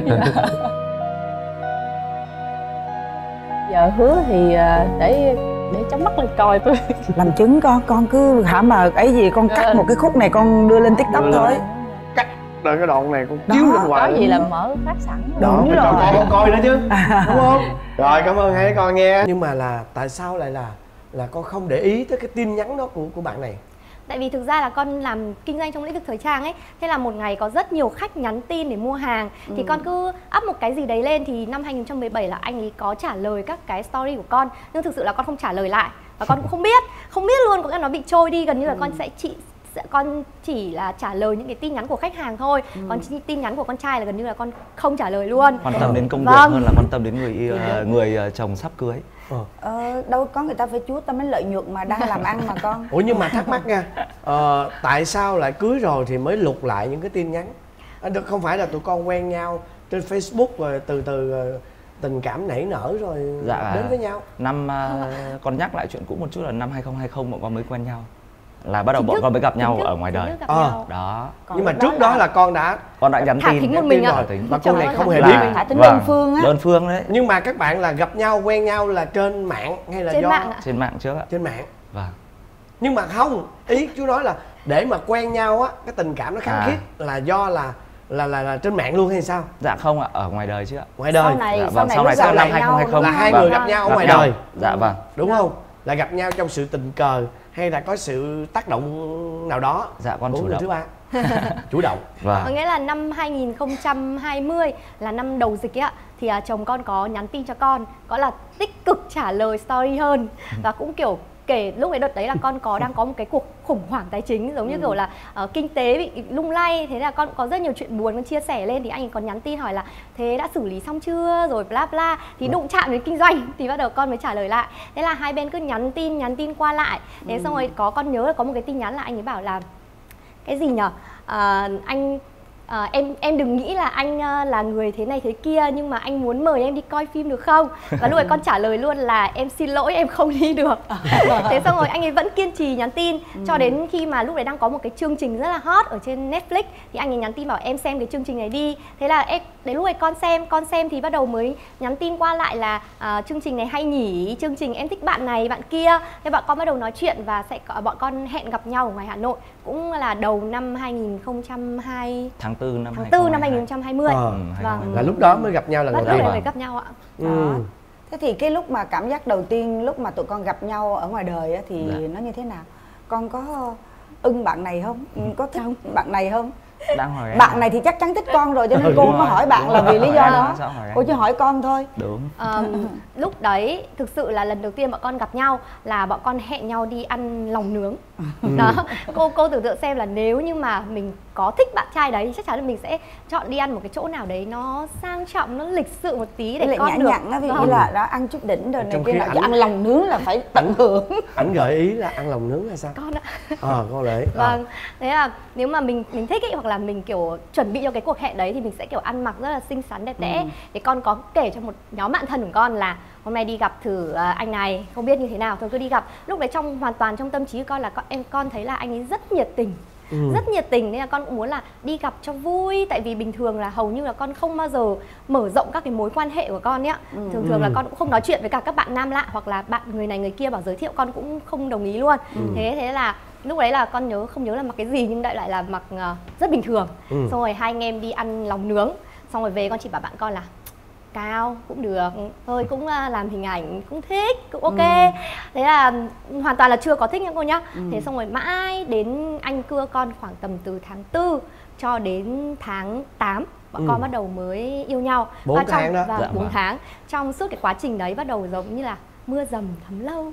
Giờ hứa thì để chóng mắt lên coi tôi. Làm chứng con cứ hả mà ấy gì con cắt một cái khúc này con đưa lên TikTok thôi. Cắt rồi cái đoạn này con chiếu lên Có hoài. gì là mở phát sẵn. Đó, Đúng phải cho rồi. con coi nữa chứ. Đúng không? Rồi cảm ơn hai con nghe. Nhưng mà là tại sao lại là con không để ý tới cái tin nhắn đó của bạn này? Tại vì thực ra là con làm kinh doanh trong lĩnh vực thời trang ấy. Thế là một ngày có rất nhiều khách nhắn tin để mua hàng. Thì con cứ up một cái gì đấy lên. Thì năm 2017 là anh ấy có trả lời các cái story của con. Nhưng thực sự là con không trả lời lại. Và con cũng không biết luôn, có nghĩa là nó bị trôi đi. Gần như là con chỉ là trả lời những cái tin nhắn của khách hàng thôi. Còn tin nhắn của con trai là gần như là con không trả lời luôn. Quan tâm đến công việc hơn là quan tâm đến người chồng sắp cưới. Đâu có người ta phải chú tâm đến lợi nhuận mà đang làm ăn mà con. Ủa nhưng mà thắc mắc nha, tại sao lại cưới rồi thì mới lục lại những cái tin nhắn? Không phải là tụi con quen nhau trên Facebook rồi từ từ tình cảm nảy nở rồi đến với nhau? Con nhắc lại chuyện cũ một chút là năm 2020 bọn con mới quen nhau. Là bắt đầu bọn con mới gặp nhau ở ngoài đời. Đó. Nhưng mà trước đó là con đã nhắn thả tin thính một mình rồi. Và cô này không hề biết. Thả tính đơn phương á. Đơn phương đấy. Nhưng mà các bạn là gặp nhau, quen nhau là trên mạng hay là Trên do mạng ạ. Trên mạng trước ạ. trên mạng? Vâng. Nhưng mà không, ý chú nói là để mà quen nhau á, cái tình cảm nó khăng khít là do là trên mạng luôn hay sao? Dạ không ạ, ở ngoài đời chứ ạ. Ngoài đời. Sau này năm 2020 là hai người gặp nhau ở ngoài đời. Dạ vâng. Đúng không? Là gặp nhau trong sự tình cờ hay là có sự tác động nào đó? Dạ con của chủ người động. thứ ba. Chủ động. Vâng. Có nghĩa là năm 2020 là năm đầu dịch ấy ạ. Thì chồng con có nhắn tin cho con, có là tích cực trả lời story hơn. Và cũng kiểu kể lúc ấy đợt đấy là con đang có một cái cuộc khủng hoảng tài chính, giống như kiểu là kinh tế bị lung lay. Thế là con có rất nhiều chuyện buồn con chia sẻ lên. Thì anh ấy còn nhắn tin hỏi là thế đã xử lý xong chưa, rồi bla bla. Thì đụng chạm đến kinh doanh thì bắt đầu con mới trả lời lại. Thế là hai bên cứ nhắn tin qua lại. Thế xong rồi con nhớ là có một cái tin nhắn là anh ấy bảo là cái gì nhở, em đừng nghĩ là anh là người thế này thế kia, nhưng mà anh muốn mời em đi coi phim được không? Và lúc ấy con trả lời luôn là em xin lỗi, em không đi được. Thế xong rồi anh ấy vẫn kiên trì nhắn tin cho đến khi mà lúc đấy đang có một cái chương trình rất là hot ở trên Netflix. Thì anh ấy nhắn tin bảo em xem cái chương trình này đi. Thế là đến lúc ấy con xem thì bắt đầu mới nhắn tin qua lại là chương trình này hay nhỉ, chương trình em thích bạn này bạn kia. Thế bọn con bắt đầu nói chuyện và bọn con hẹn gặp nhau ở ngoài Hà Nội, cũng là đầu năm 2020. Tháng 4 năm 2020. Là lúc đó mới gặp nhau lần đầu tiên. tiên. Mới gặp nhau ạ. Thế thì cái lúc mà cảm giác đầu tiên lúc mà tụi con gặp nhau ở ngoài đời á, thì nó như thế nào? Con có ưng bạn này không? Có thích bạn này không? Đang hỏi bạn này thì chắc chắn thích con rồi cho nên cô có hỏi bạn là vì lý do đó. Cô chỉ hỏi con thôi. Đúng. Lúc đấy thực sự là lần đầu tiên bọn con gặp nhau là bọn con hẹn nhau đi ăn lòng nướng. Đó, cô tưởng tượng xem là nếu như mà mình có thích bạn trai đấy thì chắc chắn là mình sẽ chọn đi ăn một cái chỗ nào đấy nó sang trọng, nó lịch sự một tí để con được nhặn á, ví dụ như là đó ăn chút đỉnh rồi này kia, ăn lòng nướng là phải tận hưởng. Ảnh gợi ý là ăn lòng nướng hay sao? Con ạ. Con lấy. Vâng, thế là nếu mà mình thích ý, hoặc là mình kiểu chuẩn bị cho cái cuộc hẹn đấy thì mình sẽ kiểu ăn mặc rất là xinh xắn đẹp đẽ. Thì con có kể cho một nhóm bạn thân của con là hôm nay đi gặp thử anh này, không biết như thế nào, thôi cứ đi gặp. Lúc đấy hoàn toàn trong tâm trí của con là con thấy là anh ấy rất nhiệt tình. Rất nhiệt tình, nên là con cũng muốn là đi gặp cho vui. Tại vì bình thường là hầu như là con không bao giờ mở rộng các cái mối quan hệ của con ấy ạ. Thường là con cũng không nói chuyện với cả các bạn nam lạ, hoặc là bạn người này người kia bảo giới thiệu con cũng không đồng ý luôn. Thế là lúc đấy là con không nhớ là mặc cái gì, nhưng đại lại là mặc rất bình thường. Xong rồi hai anh em đi ăn lòng nướng, xong rồi về con chỉ bảo bạn con là cao cũng được thôi, cũng làm hình ảnh cũng thích, cũng ok. Thế là hoàn toàn là chưa có thích nha cô nhá. Thế xong rồi mãi đến anh cưa con khoảng tầm từ tháng 4 cho đến tháng 8 bọn con bắt đầu mới yêu nhau. 4 tháng đó. Và 4 tháng. Trong suốt cái quá trình đấy bắt đầu giống như là mưa dầm thấm lâu.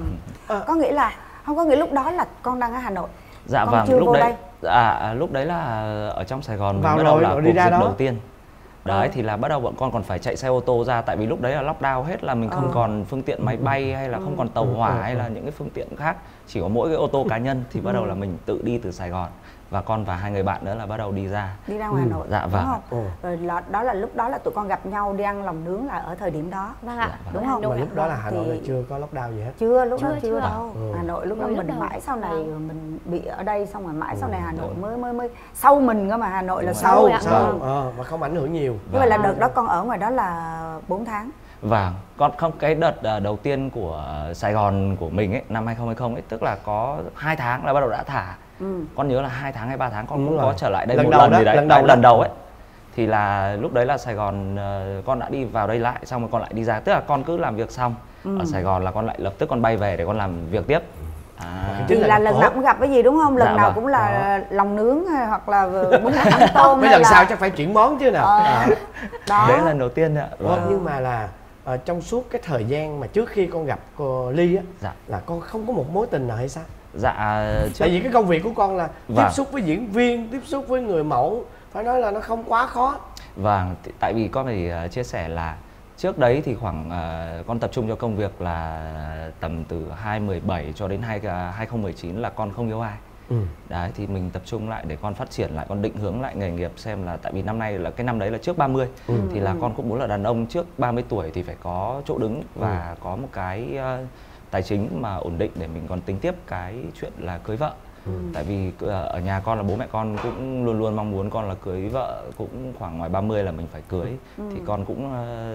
Có nghĩa là không, có nghĩa lúc đó là con đang ở Hà Nội. Dạ con vâng, chưa lúc vô đấy đây. lúc đấy là ở trong Sài Gòn vào bắt đầu rồi, là cuộc đi ra dịch đó. đầu tiên. Đấy thì là bắt đầu bọn con còn phải chạy xe ô tô ra, tại vì lúc đấy là lockdown hết, là mình không còn phương tiện máy bay hay là không còn tàu hỏa hay là những cái phương tiện khác, chỉ có mỗi cái ô tô cá nhân. Thì bắt đầu là mình tự đi từ Sài Gòn, và con và hai người bạn nữa là bắt đầu đi ra ngoài Hà Nội. Dạ vâng. Rồi đó là lúc đó là tụi con gặp nhau đi ăn lòng nướng là ở thời điểm đó. Vâng ạ. Đúng không? Mà lúc đó là Hà Nội là chưa có lockdown gì hết. Lúc đó chưa đâu. Hà Nội lúc đó mình mãi sau này mình bị ở đây, xong rồi mãi sau này Hà Nội mới sau mình cơ mà. Hà Nội là sau mà không ảnh hưởng nhiều. Như vậy là đợt đó con ở ngoài đó là 4 tháng. Vâng, con không, cái đợt đầu tiên của Sài Gòn của mình ấy, năm 2020 ấy, tức là có 2 tháng là bắt đầu đã thả. Con nhớ là 2 tháng hay 3 tháng con cũng có trở lại đây một lần gì đấy. Lần đầu ấy. Thì là lúc đấy là Sài Gòn con đã đi vào đây lại, xong rồi con lại đi ra. Tức là con cứ làm việc xong ở Sài Gòn là con lại lập tức con bay về để con làm việc tiếp. Thì là lần nào cũng gặp cái gì đúng không? Lần nào cũng là lòng nướng hoặc là bún mắm tôm. Mấy lần sau chắc phải chuyển món chứ nào. Đó. Đấy là lần đầu tiên ạ. Nhưng mà là trong suốt cái thời gian mà trước khi con gặp cô Ly á, là con không có một mối tình nào hay sao? Dạ, tại vì cái công việc của con là tiếp xúc với diễn viên, tiếp xúc với người mẫu, phải nói là nó không quá khó. Vâng, tại vì con phải chia sẻ là trước đấy thì khoảng con tập trung cho công việc là tầm từ 2017 cho đến 2019 là con không yêu ai. Đấy thì mình tập trung lại để con phát triển lại, con định hướng lại nghề nghiệp, xem là tại vì năm nay là cái năm đấy là trước 30 thì là con cũng muốn là đàn ông trước 30 tuổi thì phải có chỗ đứng và có một cái tài chính mà ổn định để mình còn tính tiếp cái chuyện là cưới vợ. Tại vì ở nhà con là bố mẹ con cũng luôn luôn mong muốn con là cưới vợ cũng khoảng ngoài 30 là mình phải cưới. Thì con cũng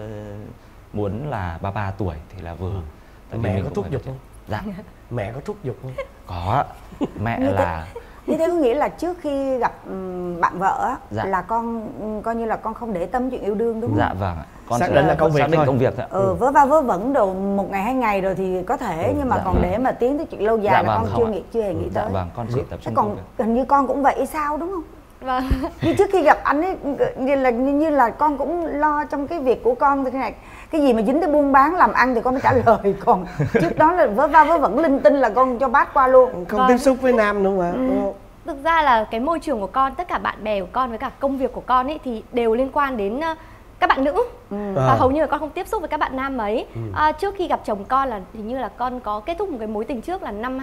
muốn là 33 tuổi thì là vừa. Tại mẹ có thúc giục không? Dạ. Mẹ có thúc giục không? Có. Mẹ là như thế có nghĩa là trước khi gặp bạn vợ á, là con coi như là con không để tâm chuyện yêu đương đúng không? Dạ vâng. Con xác định là công việc thôi. Công việc ạ. Vớ va vớ vẩn đồ 1 ngày 2 ngày rồi thì có thể, nhưng mà còn để mà tiến tới chuyện lâu dài là con chưa hề nghĩ tới. Dạ vâng, con chỉ tập trung công việc. Hình như con cũng vậy sao đúng không? Vâng. Như trước khi gặp anh ấy như là con cũng lo trong cái việc của con thế này, cái gì mà dính tới buôn bán làm ăn thì con mới trả lời, còn trước đó là vớ va vớ vẩn linh tinh là con cho bát qua luôn. Không tiếp xúc với nam đúng không ạ? Thực ra là cái môi trường của con, tất cả bạn bè của con với cả công việc của con ấy thì đều liên quan đến các bạn nữ. Và hầu như là con không tiếp xúc với các bạn nam mấy. Trước khi gặp chồng con là hình như là con có kết thúc một cái mối tình trước là năm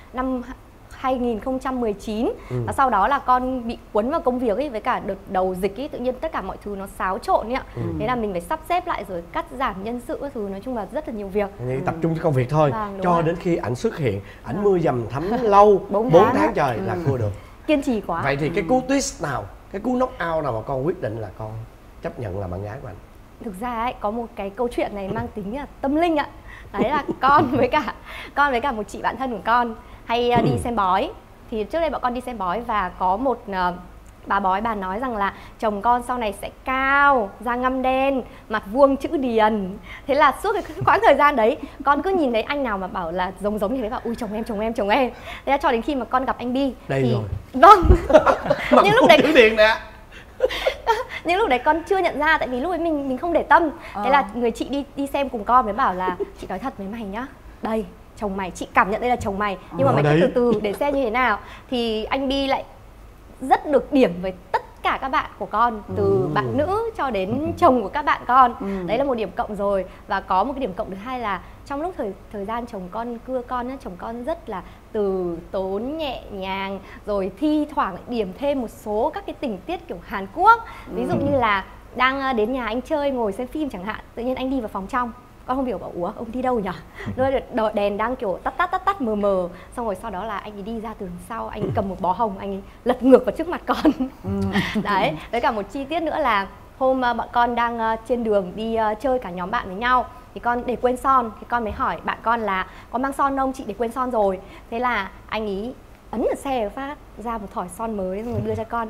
2019. Và sau đó là con bị cuốn vào công việc ấy, với cả đợt đầu dịch ấy, tự nhiên tất cả mọi thứ nó xáo trộn ấy ạ. Thế là mình phải sắp xếp lại rồi cắt giảm nhân sự các thứ, nói chung là rất là nhiều việc. Tập trung cho công việc thôi. Cho đến khi ảnh xuất hiện, ảnh mưa dầm thấm lâu 4 tháng trời là cua được. Kiên trì quá. Vậy thì cái cú twist nào, cái cú knock out nào mà con quyết định là con chấp nhận là bạn gái của anh? Thực ra ấy, có một cái câu chuyện này mang tính là tâm linh ạ. Đấy là con với cả một chị bạn thân của con hay đi xem bói. Thì trước đây bọn con đi xem bói và có một bà bói, bà nói rằng là chồng con sau này sẽ cao, da ngăm đen, mặt vuông chữ điền. Thế là suốt cái quãng thời gian đấy con cứ nhìn thấy anh nào mà bảo là giống như thế, bảo ui chồng em. Thế là cho đến khi mà con gặp anh Bi đây thì... rồi. Vâng. Nhưng lúc đấy chữ điền nè. Nhưng lúc đấy con chưa nhận ra, tại vì lúc ấy mình không để tâm. Thế là người chị đi xem cùng con mới bảo là chị nói thật với mày nhá, đây chồng mày, chị cảm nhận đây là chồng mày, nhưng mà mày cứ từ từ để xem như thế nào. Thì anh Bi lại rất được điểm với tất cả các bạn của con, từ bạn nữ cho đến chồng của các bạn con. Đấy là một điểm cộng rồi. Và có một cái điểm cộng thứ hai là trong lúc thời gian chồng con cưa con á, chồng con rất là từ tốn, nhẹ nhàng, rồi thi thoảng lại điểm thêm một số các cái tình tiết kiểu Hàn Quốc. Ví dụ như là đang đến nhà anh chơi, ngồi xem phim chẳng hạn, tự nhiên anh đi vào phòng trong, con không hiểu, bảo ủa ông đi đâu nhỉ? Rồi đèn đang kiểu tắt mờ mờ, xong rồi sau đó là anh ấy đi ra từ sau, anh ấy cầm một bó hồng, anh ấy lật ngược vào trước mặt con. Đấy, với cả một chi tiết nữa là hôm bọn con đang trên đường đi chơi cả nhóm bạn với nhau, thì con để quên son, thì con mới hỏi bạn con là có mang son không, chị để quên son rồi. Thế là anh ấy ấn ở xe phát ra một thỏi son mới rồi đưa cho con.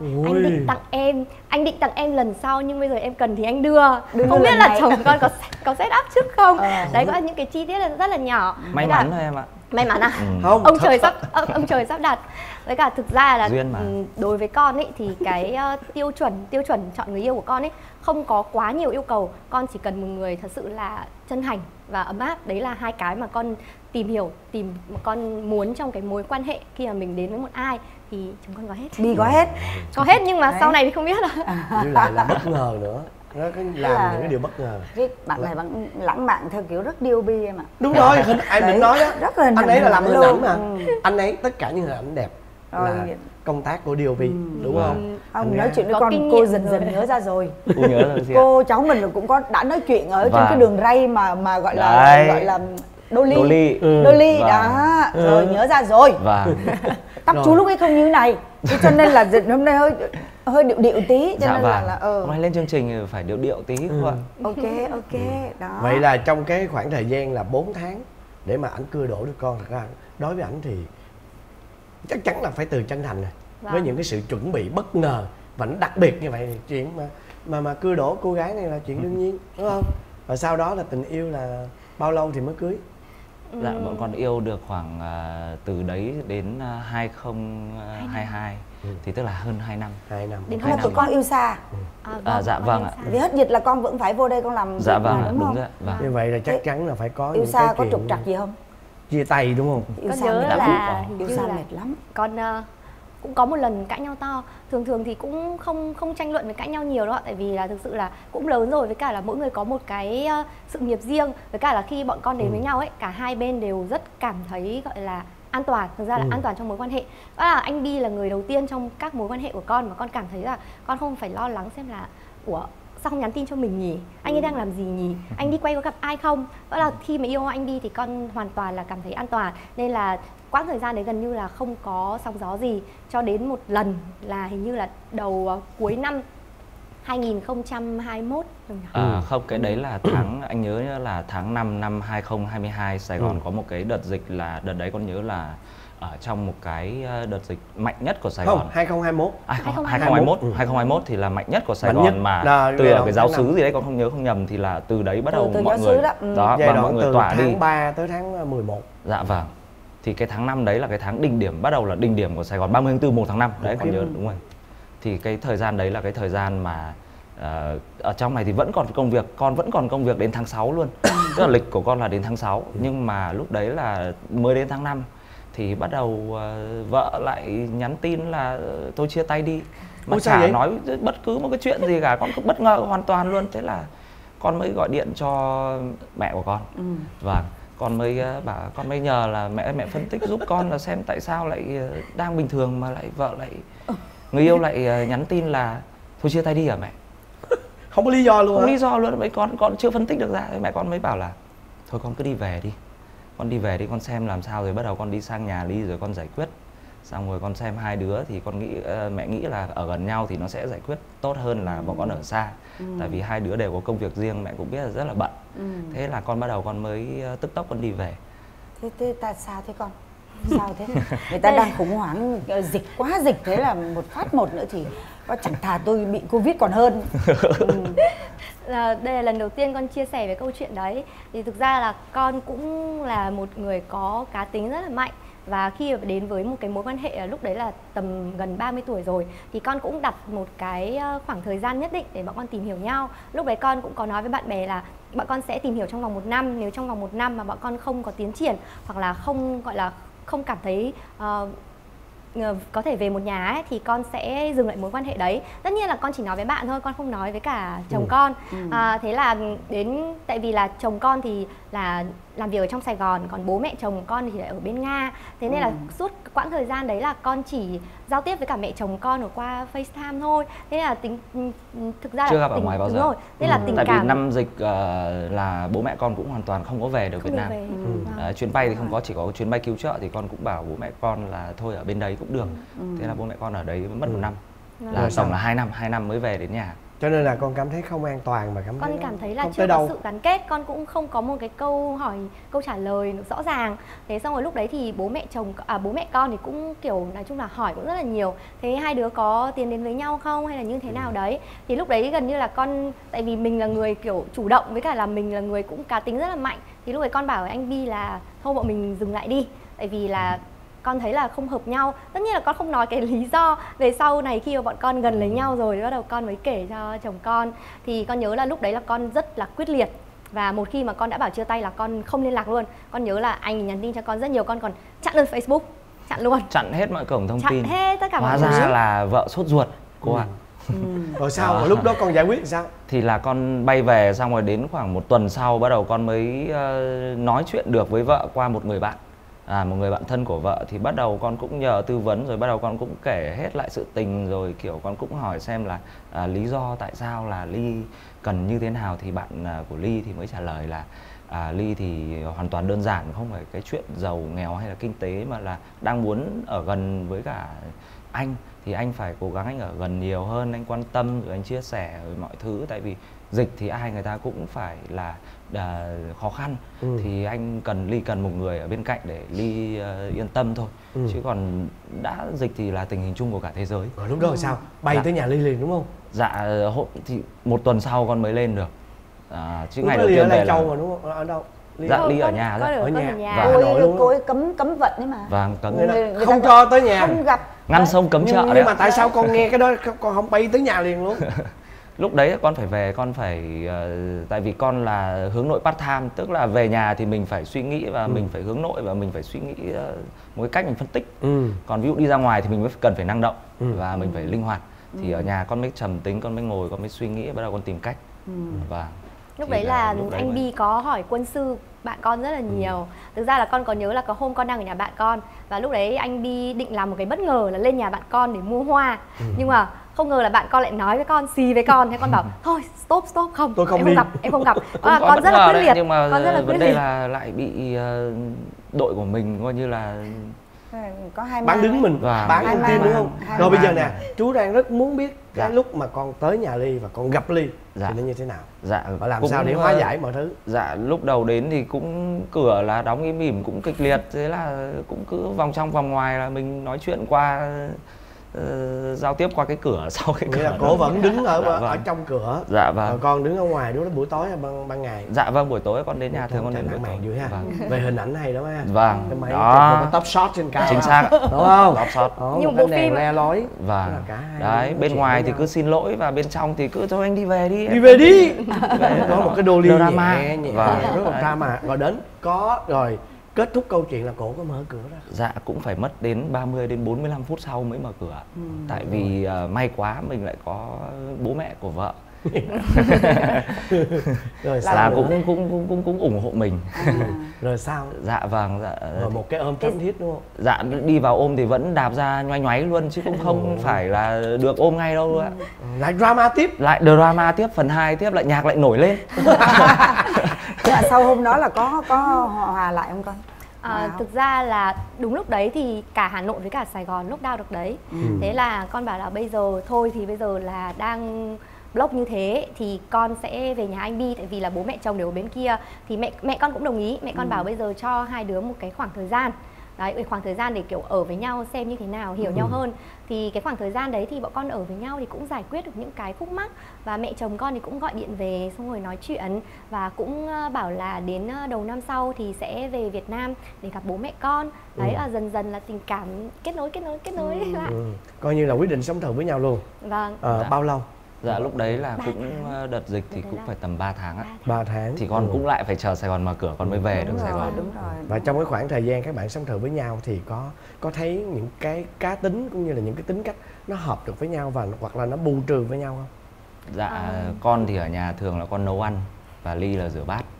Anh định tặng em lần sau, nhưng bây giờ em cần thì anh đưa. Không biết là chồng con có set up trước không. Đấy, có những cái chi tiết là rất là nhỏ. May mắn thôi em ạ. May mắn à? Không, ông trời sắp đặt. Với cả thực ra là đối với con ấy thì cái tiêu chuẩn chọn người yêu của con ấy không có quá nhiều yêu cầu. Con chỉ cần một người thật sự là chân thành và ấm áp. Đấy là hai cái mà con mà con muốn trong cái mối quan hệ khi mà mình đến với một ai. Thì chúng con có hết. Bi có hết. Có hết, nhưng mà sau này thì không biết đâu. Như lại là bất ngờ nữa. Nó làm những cái điều bất ngờ. Cái bạn này bạn lãng mạn theo kiểu rất điêu bi em ạ. Đúng rồi, em định nói đó. Rất là anh ấy là làm hình ảnh mà. Anh ấy tất cả những hình ảnh đẹp là công tác của DOP, đúng không? Ông nói chuyện với con, cô dần nhớ ra rồi. Cô nhớ rồi gì ạ? Cô cháu mình cũng có đã nói chuyện ở trên cái đường ray mà gọi là đô ly đó. Rồi nhớ ra rồi. Tóc chú lúc ấy không như thế này, cho nên là hôm nay hơi điệu tí, cho nên là hôm nay lên chương trình phải điệu tí không ạ? Ok đó. Vậy là trong cái khoảng thời gian là 4 tháng để mà ảnh cưa đổ được con, thật ra đối với ảnh thì chắc chắn là phải từ chân thành này, với những cái sự chuẩn bị bất ngờ và nó đặc biệt như vậy. Chuyện mà cưa đổ cô gái này là chuyện đương nhiên, đúng không? Và sau đó là tình yêu là bao lâu thì mới cưới? Dạ, bọn con yêu được khoảng từ đấy đến 2022 thì tức là hơn 2 năm. 2 năm. Đến lúc tụi con yêu xa. Dạ vâng ạ. Vì hết dịch là con vẫn phải vô đây con làm. Dạ vâng ạ, đúng rồi. Vâng. Như vậy là chắc chắn là phải có yêu những xa cái có chuyện trục trặc gì không? Chia tay đúng không? Yêu con xa nhớ là yêu xa mệt lắm. Con cũng có một lần cãi nhau to. Thường thì cũng không tranh luận với cãi nhau nhiều đâu ạ, tại vì là thực sự là cũng lớn rồi, với cả là mỗi người có một cái sự nghiệp riêng, với cả là khi bọn con đến với nhau ấy, cả hai bên đều rất cảm thấy gọi là an toàn. Thực ra là an toàn trong mối quan hệ. Đó là anh Bi là người đầu tiên trong các mối quan hệ của con mà con cảm thấy là con không phải lo lắng xem là ủa sao không nhắn tin cho mình nhỉ, anh ấy đang làm gì nhỉ, anh đi quay có gặp ai không. Đó là khi mà yêu anh Bi thì con hoàn toàn là cảm thấy an toàn, nên là quãng thời gian đấy gần như là không có sóng gió gì, cho đến một lần là hình như là cuối năm 2021 rồi nhỉ? Không, cái đấy là anh nhớ là tháng 5 năm 2022 Sài Gòn có một cái đợt dịch, là đợt đấy con nhớ là ở trong một cái đợt dịch mạnh nhất của Sài Gòn. Không, 2021. 2021 thì là mạnh nhất của Sài Gòn, mà từ ở cái giáo xứ gì đấy con không nhớ không nhầm, thì là từ đấy bắt đầu mọi người đó và mọi người tỏa đi. Tháng 3 tới tháng 11. Dạ vâng. Thì cái tháng 5 đấy là cái tháng đỉnh điểm, bắt đầu là đỉnh điểm của Sài Gòn, 30 tháng 4, 1 tháng 5. Đấy, con nhớ đúng rồi. Thì cái thời gian đấy là cái thời gian mà ở trong này thì vẫn còn công việc, con vẫn còn công việc đến tháng 6 luôn. Tức là lịch của con là đến tháng 6, nhưng mà lúc đấy là mới đến tháng 5 thì bắt đầu vợ lại nhắn tin là tôi chia tay đi, mà chả nói bất cứ một cái chuyện gì cả. Con cứ bất ngờ hoàn toàn luôn. Thế là con mới gọi điện cho mẹ của con. Và con mới bảo, con mới nhờ là mẹ phân tích giúp con là xem tại sao lại đang bình thường mà lại vợ lại người yêu lại nhắn tin là thôi chia tay đi hả mẹ? Không có lý do luôn. Không lý do luôn. Mấy con chưa phân tích được ra. Mẹ con mới bảo là thôi con cứ đi về đi, con đi về đi, con xem làm sao rồi bắt đầu con đi sang nhà Ly rồi con giải quyết. Xong rồi con xem hai đứa thì con nghĩ mẹ nghĩ là ở gần nhau thì nó sẽ giải quyết tốt hơn là bọn con ở xa. Tại vì hai đứa đều có công việc riêng, mẹ cũng biết là rất là bận. Thế là con bắt đầu con mới tức tốc con đi về. Thế tại sao thế con? Sao thế? Người ta đang khủng hoảng dịch, quá dịch, thế là một phát một nữa thì chẳng thà tôi bị Covid còn hơn. Đây là lần đầu tiên con chia sẻ về câu chuyện đấy. Thì thực ra là con cũng là một người có cá tính rất là mạnh, Và khi đến với một cái mối quan hệ lúc đấy là tầm gần 30 tuổi rồi, thì con cũng đặt một cái khoảng thời gian nhất định để bọn con tìm hiểu nhau. Lúc đấy con cũng có nói với bạn bè là bọn con sẽ tìm hiểu trong vòng 1 năm. Nếu trong vòng 1 năm mà bọn con không có tiến triển, hoặc là không gọi là không cảm thấy có thể về một nhà ấy, thì con sẽ dừng lại mối quan hệ đấy. Tất nhiên là con chỉ nói với bạn thôi, con không nói với cả chồng con. Thế là đến, tại vì là chồng con thì là làm việc ở trong Sài Gòn, còn bố mẹ chồng con thì lại ở bên Nga. Thế nên là suốt quãng thời gian đấy là con chỉ giao tiếp với cả mẹ chồng con ở qua FaceTime thôi. Thế là thực ra chưa là gặp ở ngoài bao giờ. Đúng rồi. Thế là tình Tại cảm. vì năm dịch là bố mẹ con cũng hoàn toàn không có về được Việt Nam. Chuyến bay thì không có, chỉ có chuyến bay cứu trợ thì con cũng bảo bố mẹ con là thôi ở bên đấy cũng được. Thế là bố mẹ con ở đấy mất 1 năm. Là tổng là 2 năm mới về đến nhà. Cho nên là con cảm thấy không an toàn và con cảm thấy là chưa có sự gắn kết, con cũng không có một cái câu trả lời rõ ràng. Thế xong rồi lúc đấy thì bố mẹ con thì cũng kiểu nói chung là hỏi cũng rất là nhiều. Thế hai đứa có tiến đến với nhau không hay là như thế nào đấy. Thì lúc đấy gần như là con, tại vì mình là người kiểu chủ động, với cả là mình là người cũng cá tính rất là mạnh, thì lúc đấy con bảo với anh Bi là thôi bọn mình dừng lại đi, tại vì là con thấy là không hợp nhau. Tất nhiên là con không nói cái lý do. Về sau này khi mà bọn con gần lấy nhau rồi thì bắt đầu con mới kể cho chồng con. Thì con nhớ là lúc đấy là con rất là quyết liệt. Và một khi mà con đã bảo chia tay là con không liên lạc luôn. Con nhớ là anh nhắn tin cho con rất nhiều, con còn chặn luôn Facebook, chặn luôn, chặn hết mọi cổng thông tin, chặn hết tất cả mọi thứ. Hóa ra là vợ sốt ruột cô ạ. Rồi sao? Rồi lúc đó con giải quyết sao? Thì là con bay về, xong rồi đến khoảng 1 tuần sau bắt đầu con mới nói chuyện được với vợ qua một người bạn. Một người bạn thân của vợ, thì bắt đầu con cũng nhờ tư vấn, rồi bắt đầu con cũng kể hết lại sự tình, rồi kiểu con cũng hỏi xem là lý do tại sao là Ly cần như thế nào. Thì bạn của Ly thì mới trả lời là Ly thì hoàn toàn đơn giản, không phải cái chuyện giàu nghèo hay là kinh tế, mà là đang muốn ở gần với cả anh, thì anh phải cố gắng anh ở gần nhiều hơn, anh quan tâm rồi anh chia sẻ rồi mọi thứ. Tại vì dịch thì ai người ta cũng phải là khó khăn, thì anh Ly cần một người ở bên cạnh để Ly yên tâm thôi. Chứ còn đã dịch thì là tình hình chung của cả thế giới. Rồi lúc đó là sao? Bay tới nhà Ly liền đúng không? Dạ, thì 1 tuần sau con mới lên được. Chứ ngày đầu tiên về là Châu mà đúng không? Ở đâu? Dạ, Ly ở nhà thôi. Ở nhà. Và Hà Nội luôn. Cô ấy cấm vận đấy mà. Vâng, cấm. Không cho tới nhà. Không gặp. Ngăn sông cấm chợ đấy. Nhưng mà tại sao con nghe cái đó con không bay tới nhà liền luôn? Lúc đấy con phải về, con phải tại vì con là hướng nội part time, tức là về nhà thì mình phải suy nghĩ và mình phải hướng nội và mình phải suy nghĩ một cái cách mình phân tích. Còn ví dụ đi ra ngoài thì mình mới cần phải năng động và mình phải linh hoạt. Thì ở nhà con mới trầm tính, con mới ngồi, con mới suy nghĩ, bắt đầu con tìm cách. Và lúc đấy là anh Bi có hỏi quân sư bạn con rất là nhiều. Thực ra là con có nhớ là có hôm con đang ở nhà bạn con, và lúc đấy anh Bi định làm một cái bất ngờ là lên nhà bạn con để mua hoa. Nhưng mà không ngờ là bạn con lại nói với con, xì với con. Thế con bảo thôi stop, không, tôi không em đi. Em không gặp. Con rất là quyết liệt. Nhưng mà vấn đề liệt. là lại bị đội của mình coi như là có hai bán đứng mình, bán thông tin đúng không? Rồi bây giờ nè, chú đang rất muốn biết cái lúc mà con tới nhà Ly và con gặp Ly thì nó như thế nào? Dạ, và làm sao để hóa giải mọi thứ? Dạ, lúc đầu đến thì cũng cửa là đóng im ỉm, cũng kịch liệt, thế là cũng cứ vòng trong vòng ngoài là mình nói chuyện qua giao tiếp qua cái cửa, sau cái cửa. Nghĩa là cổ vẫn đứng ở trong cửa. Dạ vâng. Rồi con đứng ở ngoài, lúc đó buổi tối hay ban ngày? Dạ vâng, buổi tối con đến nhà thường con đến buổi tối. Vui ha. Vâng. Về hình ảnh hay đó ha. Vâng. Cái máy đó. có top shot trên cao. Chính xác. Đúng không? Top shot. Nhưng bộ phim le lói. Vâng. Đấy, bên ngoài thì cứ xin lỗi và bên trong thì cứ thôi anh đi về đi. Đi về đi. Có một cái đô ly nhẹ, vâng. Rất là drama. Rồi đến rồi kết thúc câu chuyện là cổ có mở cửa ra. Dạ, cũng phải mất đến 30 đến 45 phút sau mới mở cửa. Tại vì may quá mình lại có bố mẹ của vợ. Rồi là cũng ủng hộ mình. Rồi sao? Dạ vâng, dạ. Rồi một cái ôm thắm thiết đúng không? Dạ, đi vào ôm thì vẫn đạp ra nhoay nhoáy luôn, chứ cũng không phải là được ôm ngay đâu ạ. Lại drama tiếp. Lại drama tiếp, phần 2 tiếp, lại nhạc lại nổi lên. Sau hôm đó là có hòa lại không con? Thực ra là đúng lúc đấy thì cả Hà Nội với cả Sài Gòn lockdown được đấy. Thế là con bảo là bây giờ thôi thì bây giờ là đang block như thế thì con sẽ về nhà anh Bi, tại vì là bố mẹ chồng đều ở bên kia. Thì mẹ con cũng đồng ý. Mẹ con bảo bây giờ cho hai đứa một cái khoảng thời gian đấy, khoảng thời gian để kiểu ở với nhau xem như thế nào, hiểu nhau hơn. Thì cái khoảng thời gian đấy thì bọn con ở với nhau thì cũng giải quyết được những cái khúc mắc, và mẹ chồng con thì cũng gọi điện về xong rồi nói chuyện, và cũng bảo là đến đầu năm sau thì sẽ về Việt Nam để gặp bố mẹ con. Đấy là dần dần là tình cảm kết nối lại. Coi như là quyết định sống thử với nhau luôn. Vâng. Bao lâu? Dạ lúc đấy là cũng đợt dịch thì cũng phải tầm 3 tháng ạ. 3 tháng. Thì con cũng lại phải chờ Sài Gòn mở cửa con mới về được Sài Gòn. Đúng rồi. Và trong cái khoảng thời gian các bạn sống thử với nhau thì có thấy những cái cá tính cũng như là những cái tính cách nó hợp được với nhau và hoặc là nó bù trừ với nhau không? Dạ con thì ở nhà thường là con nấu ăn và Ly là rửa bát.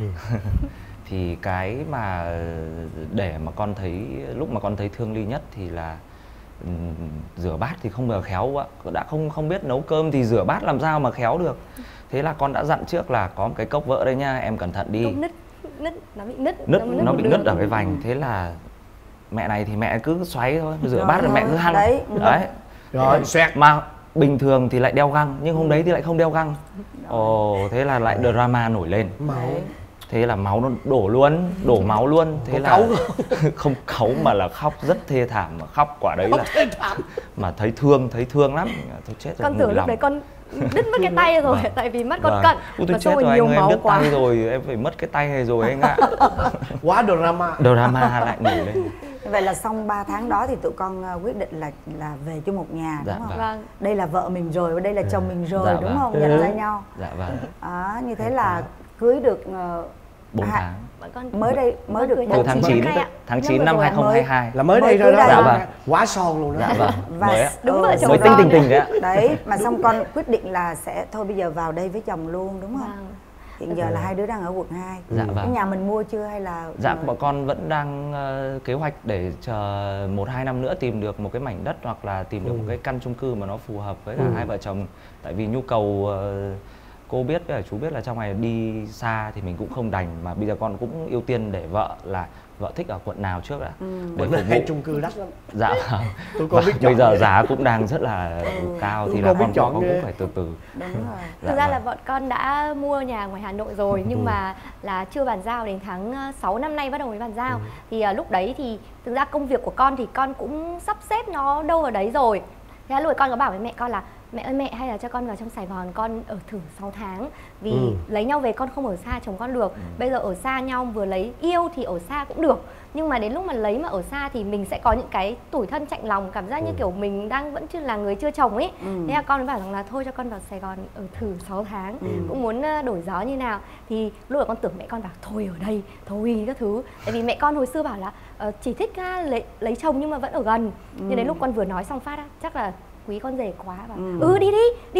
Thì cái mà để mà con thấy lúc mà con thấy thương Ly nhất thì là rửa bát thì không bao giờ khéo ạ. Đã không biết nấu cơm thì rửa bát làm sao mà khéo được. Thế là con đã dặn trước là có một cái cốc vỡ đây nha, em cẩn thận đi. Nó bị nứt. Nó bị nứt ở cái vành. Thế là mẹ này thì mẹ cứ xoáy thôi, rửa bát rồi mẹ cứ hăng. Đấy. Rồi xoẹt. Mà bình thường thì lại đeo găng, nhưng hôm đấy thì lại không đeo găng. Thế là lại drama nổi lên. Thế là máu nó đổ máu luôn. Thế là không cáu mà là khóc rất thê thảm, mà khóc quả đấy là mà thấy thương lắm. Tôi chết rồi. Con tưởng lúc đấy con đứt mất cái tay rồi, tại vì mắt con cận. Tôi chết rồi anh ơi, em đứt tay rồi, em phải mất cái tay này rồi anh ạ. Quá drama lại nổi lên. Vậy là xong 3 tháng đó thì tụi con quyết định là về chung một nhà, đúng không? Vâng. Đây là vợ mình rồi và đây là chồng mình rồi, đúng không? Nhận ra nhau. Dạ vâng. Như thế là cưới được 4 tháng. Mới được từ tháng 9 năm 2022. Là mới đây thôi đó. Dạ vâng. Quá son luôn đó. Dạ vâng. Và đúng vợ chồng mới con. tình đấy ạ. Đấy, mà xong con quyết định là sẽ thôi bây giờ vào đây với chồng luôn, đúng không? Vâng. Hiện giờ là hai đứa đang ở quận 2. Dạ vâng. Cái nhà mình mua chưa hay là? Dạ bọn con vẫn đang kế hoạch để chờ 1-2 năm nữa tìm được một cái mảnh đất hoặc là tìm được một cái căn chung cư mà nó phù hợp với cả hai vợ chồng. Tại vì nhu cầu cô biết với chú biết là trong này đi xa thì mình cũng không đành, mà bây giờ con cũng ưu tiên để vợ thích ở quận nào trước đã. Để phục vụ chung cư đắt lắm. Dạ. Tôi có biết bây giờ giá cũng đang rất là cao thì là con cũng phải từ từ. Đúng rồi. Thực ra là bọn con đã mua nhà ngoài Hà Nội rồi, nhưng mà là chưa bàn giao, đến tháng 6 năm nay bắt đầu mới bàn giao. Thì lúc đấy thì thực ra công việc của con thì con cũng sắp xếp nó đâu ở đấy rồi. Thế lúc con có bảo với mẹ con là mẹ ơi mẹ, hay là cho con vào trong Sài Gòn con ở thử 6 tháng. Vì lấy nhau về con không ở xa chồng con được. Bây giờ ở xa nhau vừa lấy yêu thì ở xa cũng được. Nhưng mà đến lúc mà lấy mà ở xa thì mình sẽ có những cái tủi thân chạnh lòng, cảm giác như kiểu mình đang vẫn chưa là người chưa chồng ấy. Thế là con mới bảo rằng là thôi cho con vào Sài Gòn ở thử 6 tháng. Cũng muốn đổi gió như nào. Thì lúc đó con tưởng mẹ con bảo thôi ở đây, thôi các thứ. Tại vì mẹ con hồi xưa bảo là chỉ thích lấy chồng nhưng mà vẫn ở gần. Nhưng đến lúc con vừa nói xong phát á, chắc là quý con rể quá và đi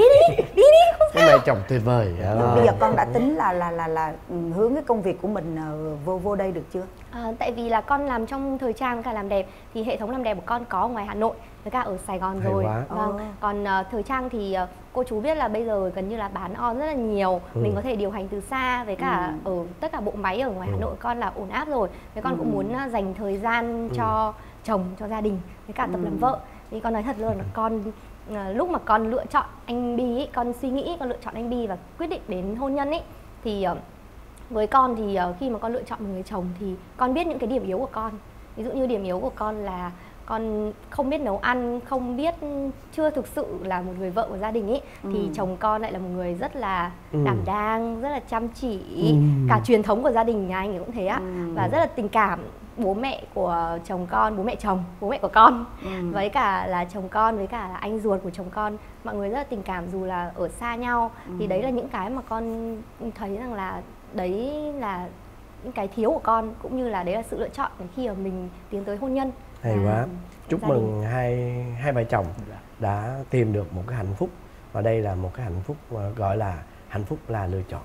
không sao. Mẹ chồng tuyệt vời. Bây giờ con đã tính là hướng cái công việc của mình vô đây được chưa? Tại vì là con làm trong thời trang với cả làm đẹp thì hệ thống làm đẹp của con có ở ngoài Hà Nội với cả ở Sài Gòn rồi. Vâng. Còn thời trang thì cô chú biết là bây giờ gần như là bán on rất là nhiều. Mình có thể điều hành từ xa, với cả ở tất cả bộ máy ở ngoài Hà Nội con là ổn áp rồi. Với con cũng muốn dành thời gian cho chồng, cho gia đình với cả tập làm vợ. Thì con nói thật luôn là con lúc mà con lựa chọn anh Bi ấy, con suy nghĩ con lựa chọn anh Bi và quyết định đến hôn nhân ấy, thì với con thì khi mà con lựa chọn một người chồng thì con biết những cái điểm yếu của con. Ví dụ như điểm yếu của con là con không biết nấu ăn, không biết, chưa thực sự là một người vợ của gia đình ấy. Thì chồng con lại là một người rất là đảm đang, rất là chăm chỉ. Cả truyền thống của gia đình nhà anh ấy cũng thế á. Và rất là tình cảm. Bố mẹ của chồng con, bố mẹ của con, với cả là chồng con, với cả là anh ruột của chồng con, mọi người rất là tình cảm dù là ở xa nhau. Thì đấy là những cái mà con thấy rằng là đấy là những cái thiếu của con, cũng như là đấy là sự lựa chọn khi mà mình tiến tới hôn nhân. Hay quá. Chúc mừng hai vợ chồng đã tìm được một cái hạnh phúc, và đây là một cái hạnh phúc gọi là hạnh phúc là lựa chọn.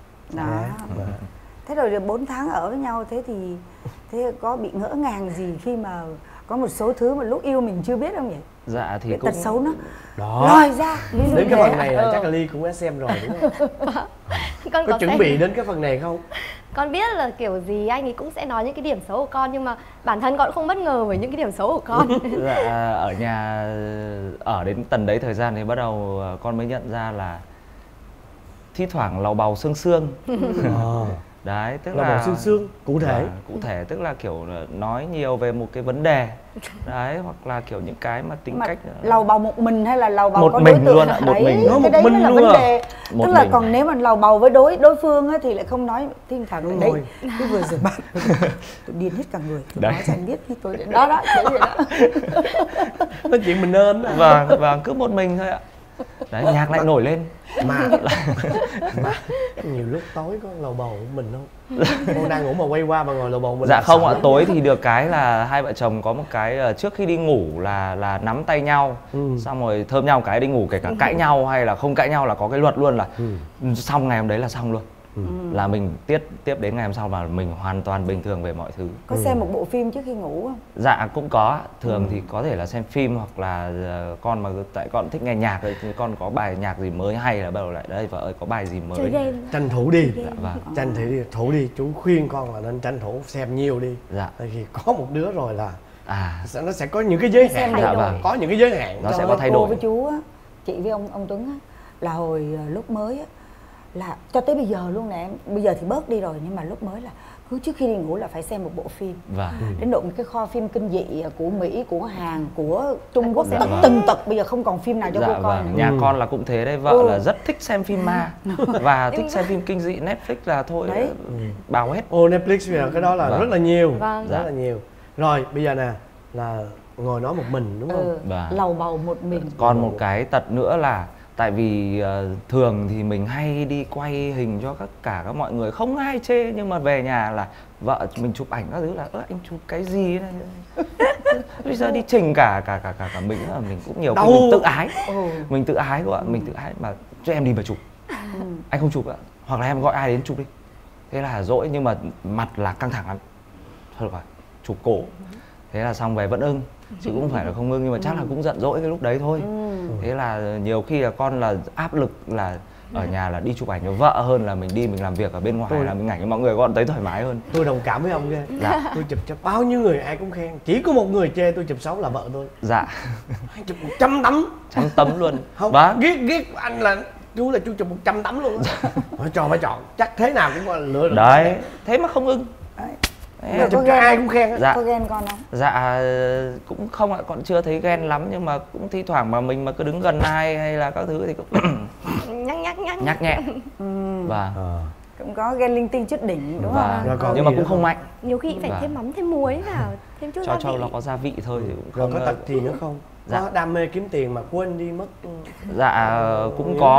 Thế rồi 4 tháng ở với nhau thế có bị ngỡ ngàng gì khi mà có một số thứ mà lúc yêu mình chưa biết không nhỉ? Dạ thì cái cũng tật xấu nó lòi ra. Đến cái phần này là chắc là Ly cũng đã xem rồi đúng không? Con có chuẩn bị đến cái phần này không? Con biết là kiểu gì anh ấy cũng sẽ nói những cái điểm xấu của con, nhưng mà bản thân con cũng không bất ngờ với những cái điểm xấu của con. Dạ, ở nhà ở đến tầm đấy thời gian thì bắt đầu con mới nhận ra là thi thoảng lầu bầu xương xương. Đấy, tức là là xương cụ thể. Cụ thể tức là kiểu nói nhiều về một cái vấn đề. Đấy, hoặc là kiểu những cái mà tính cách lầu bầu một mình hay là lầu bầu một có mình đối tượng luôn ạ, một mình. Nói một đấy mình là luôn vấn đề. Một tức là mình. còn nếu mà lầu bầu với đối phương á, thì lại không nói thiên thần đấy. Cứ vừa rửa bát tôi điên hết cả người. Tôi nói cho anh biết như tôi đó kiểu vậy đó. Nói chuyện mình nên. Và cứ một mình thôi ạ. Đấy, nhạc lại nổi lên. Mà nhiều lúc tối có lầu bầu của mình không? Cô đang ngủ mà quay qua mà ngồi lầu bầu mình. Dạ không ạ, tối thì được cái là hai vợ chồng có một cái trước khi đi ngủ là nắm tay nhau, xong rồi thơm nhau cái đi ngủ, kể cả cãi nhau hay là không cãi nhau là có cái luật luôn là xong ngày hôm đấy là xong luôn. Là mình tiếp đến ngày hôm sau mà mình hoàn toàn bình thường về mọi thứ. Có xem một bộ phim trước khi ngủ không? Dạ cũng có, thường thì có thể là xem phim hoặc là con mà tại con thích nghe nhạc thì con có bài nhạc gì mới hay là bắt đầu lại đây vợ ơi có bài gì mới. Tranh thủ đi. Dạ, vâng. Tranh thủ đi, chú khuyên con là nên tranh thủ xem nhiều đi. Dạ. Tại vì có một đứa rồi là nó sẽ có những cái giới hạn. Dạ, vâng. Có những cái giới hạn. Nó sẽ có thay đổi. Cô với chú á, chị với ông Tuấn á, là hồi lúc mới á, là cho tới bây giờ luôn nè em, bây giờ thì bớt đi rồi nhưng mà lúc mới là cứ trước khi đi ngủ là phải xem một bộ phim. Đến độ một cái kho phim kinh dị của Mỹ, của Hàn, của Trung Quốc, tất từng tật bây giờ không còn phim nào cho cô coi nữa. Nhà con là cũng thế đấy, vợ là rất thích xem phim ma và thích xem phim kinh dị. Netflix là thôi bảo hết. Netflix bây giờ cái đó là rất là nhiều. Rất là nhiều. Rồi bây giờ nè là ngồi nói một mình đúng không? Lầu bầu một mình. Còn một cái tật nữa là tại vì thường thì mình hay đi quay hình cho cả các mọi người, không ai chê, nhưng mà về nhà là vợ mình chụp ảnh các thứ là anh chụp cái gì này. Bây giờ đi trình cả mình là mình cũng nhiều khi mình tự ái. Mình tự ái các bạn, mình tự ái mà cho em đi mà chụp. Anh không chụp ạ. Hoặc là em gọi ai đến chụp đi. Thế là dỗi nhưng mà mặt là căng thẳng lắm. Thôi rồi, chụp cổ. Thế là xong về vẫn ưng. Chứ cũng phải là không ưng nhưng mà chắc là cũng giận dỗi cái lúc đấy thôi. Thế là nhiều khi là con là áp lực là ở nhà là đi chụp ảnh cho vợ hơn là mình đi mình làm việc ở bên ngoài là mình ảnh cho mọi người con thấy thoải mái hơn. Tôi đồng cảm với ông ghê. Dạ. Tôi chụp cho bao nhiêu người ai cũng khen, chỉ có một người chê tôi chụp xấu là vợ tôi. Dạ. Anh chụp 100 tấm. 100 tấm luôn. Không, ghét anh là chú chụp 100 tấm luôn. Phải chọn chắc thế nào cũng lựa được. Đấy, thế mà không ưng. Chụp cho ai cũng khen. Dạ. Có ghen con không? Dạ cũng không ạ, con chưa thấy ghen lắm nhưng mà cũng thi thoảng mà mình mà cứ đứng gần ai hay là các thứ thì cũng nhắc nhẹ. Và cũng có ghen linh tinh chút đỉnh đúng không? Nhưng mà cũng không mạnh. Nhiều khi phải thêm mắm thêm muối vào, thêm chút gia vị. Cho nó có gia vị thôi thì cũng không. Rồi có tật gì nữa không? Dạ. Có đam mê kiếm tiền mà quên đi mất. Dạ cũng có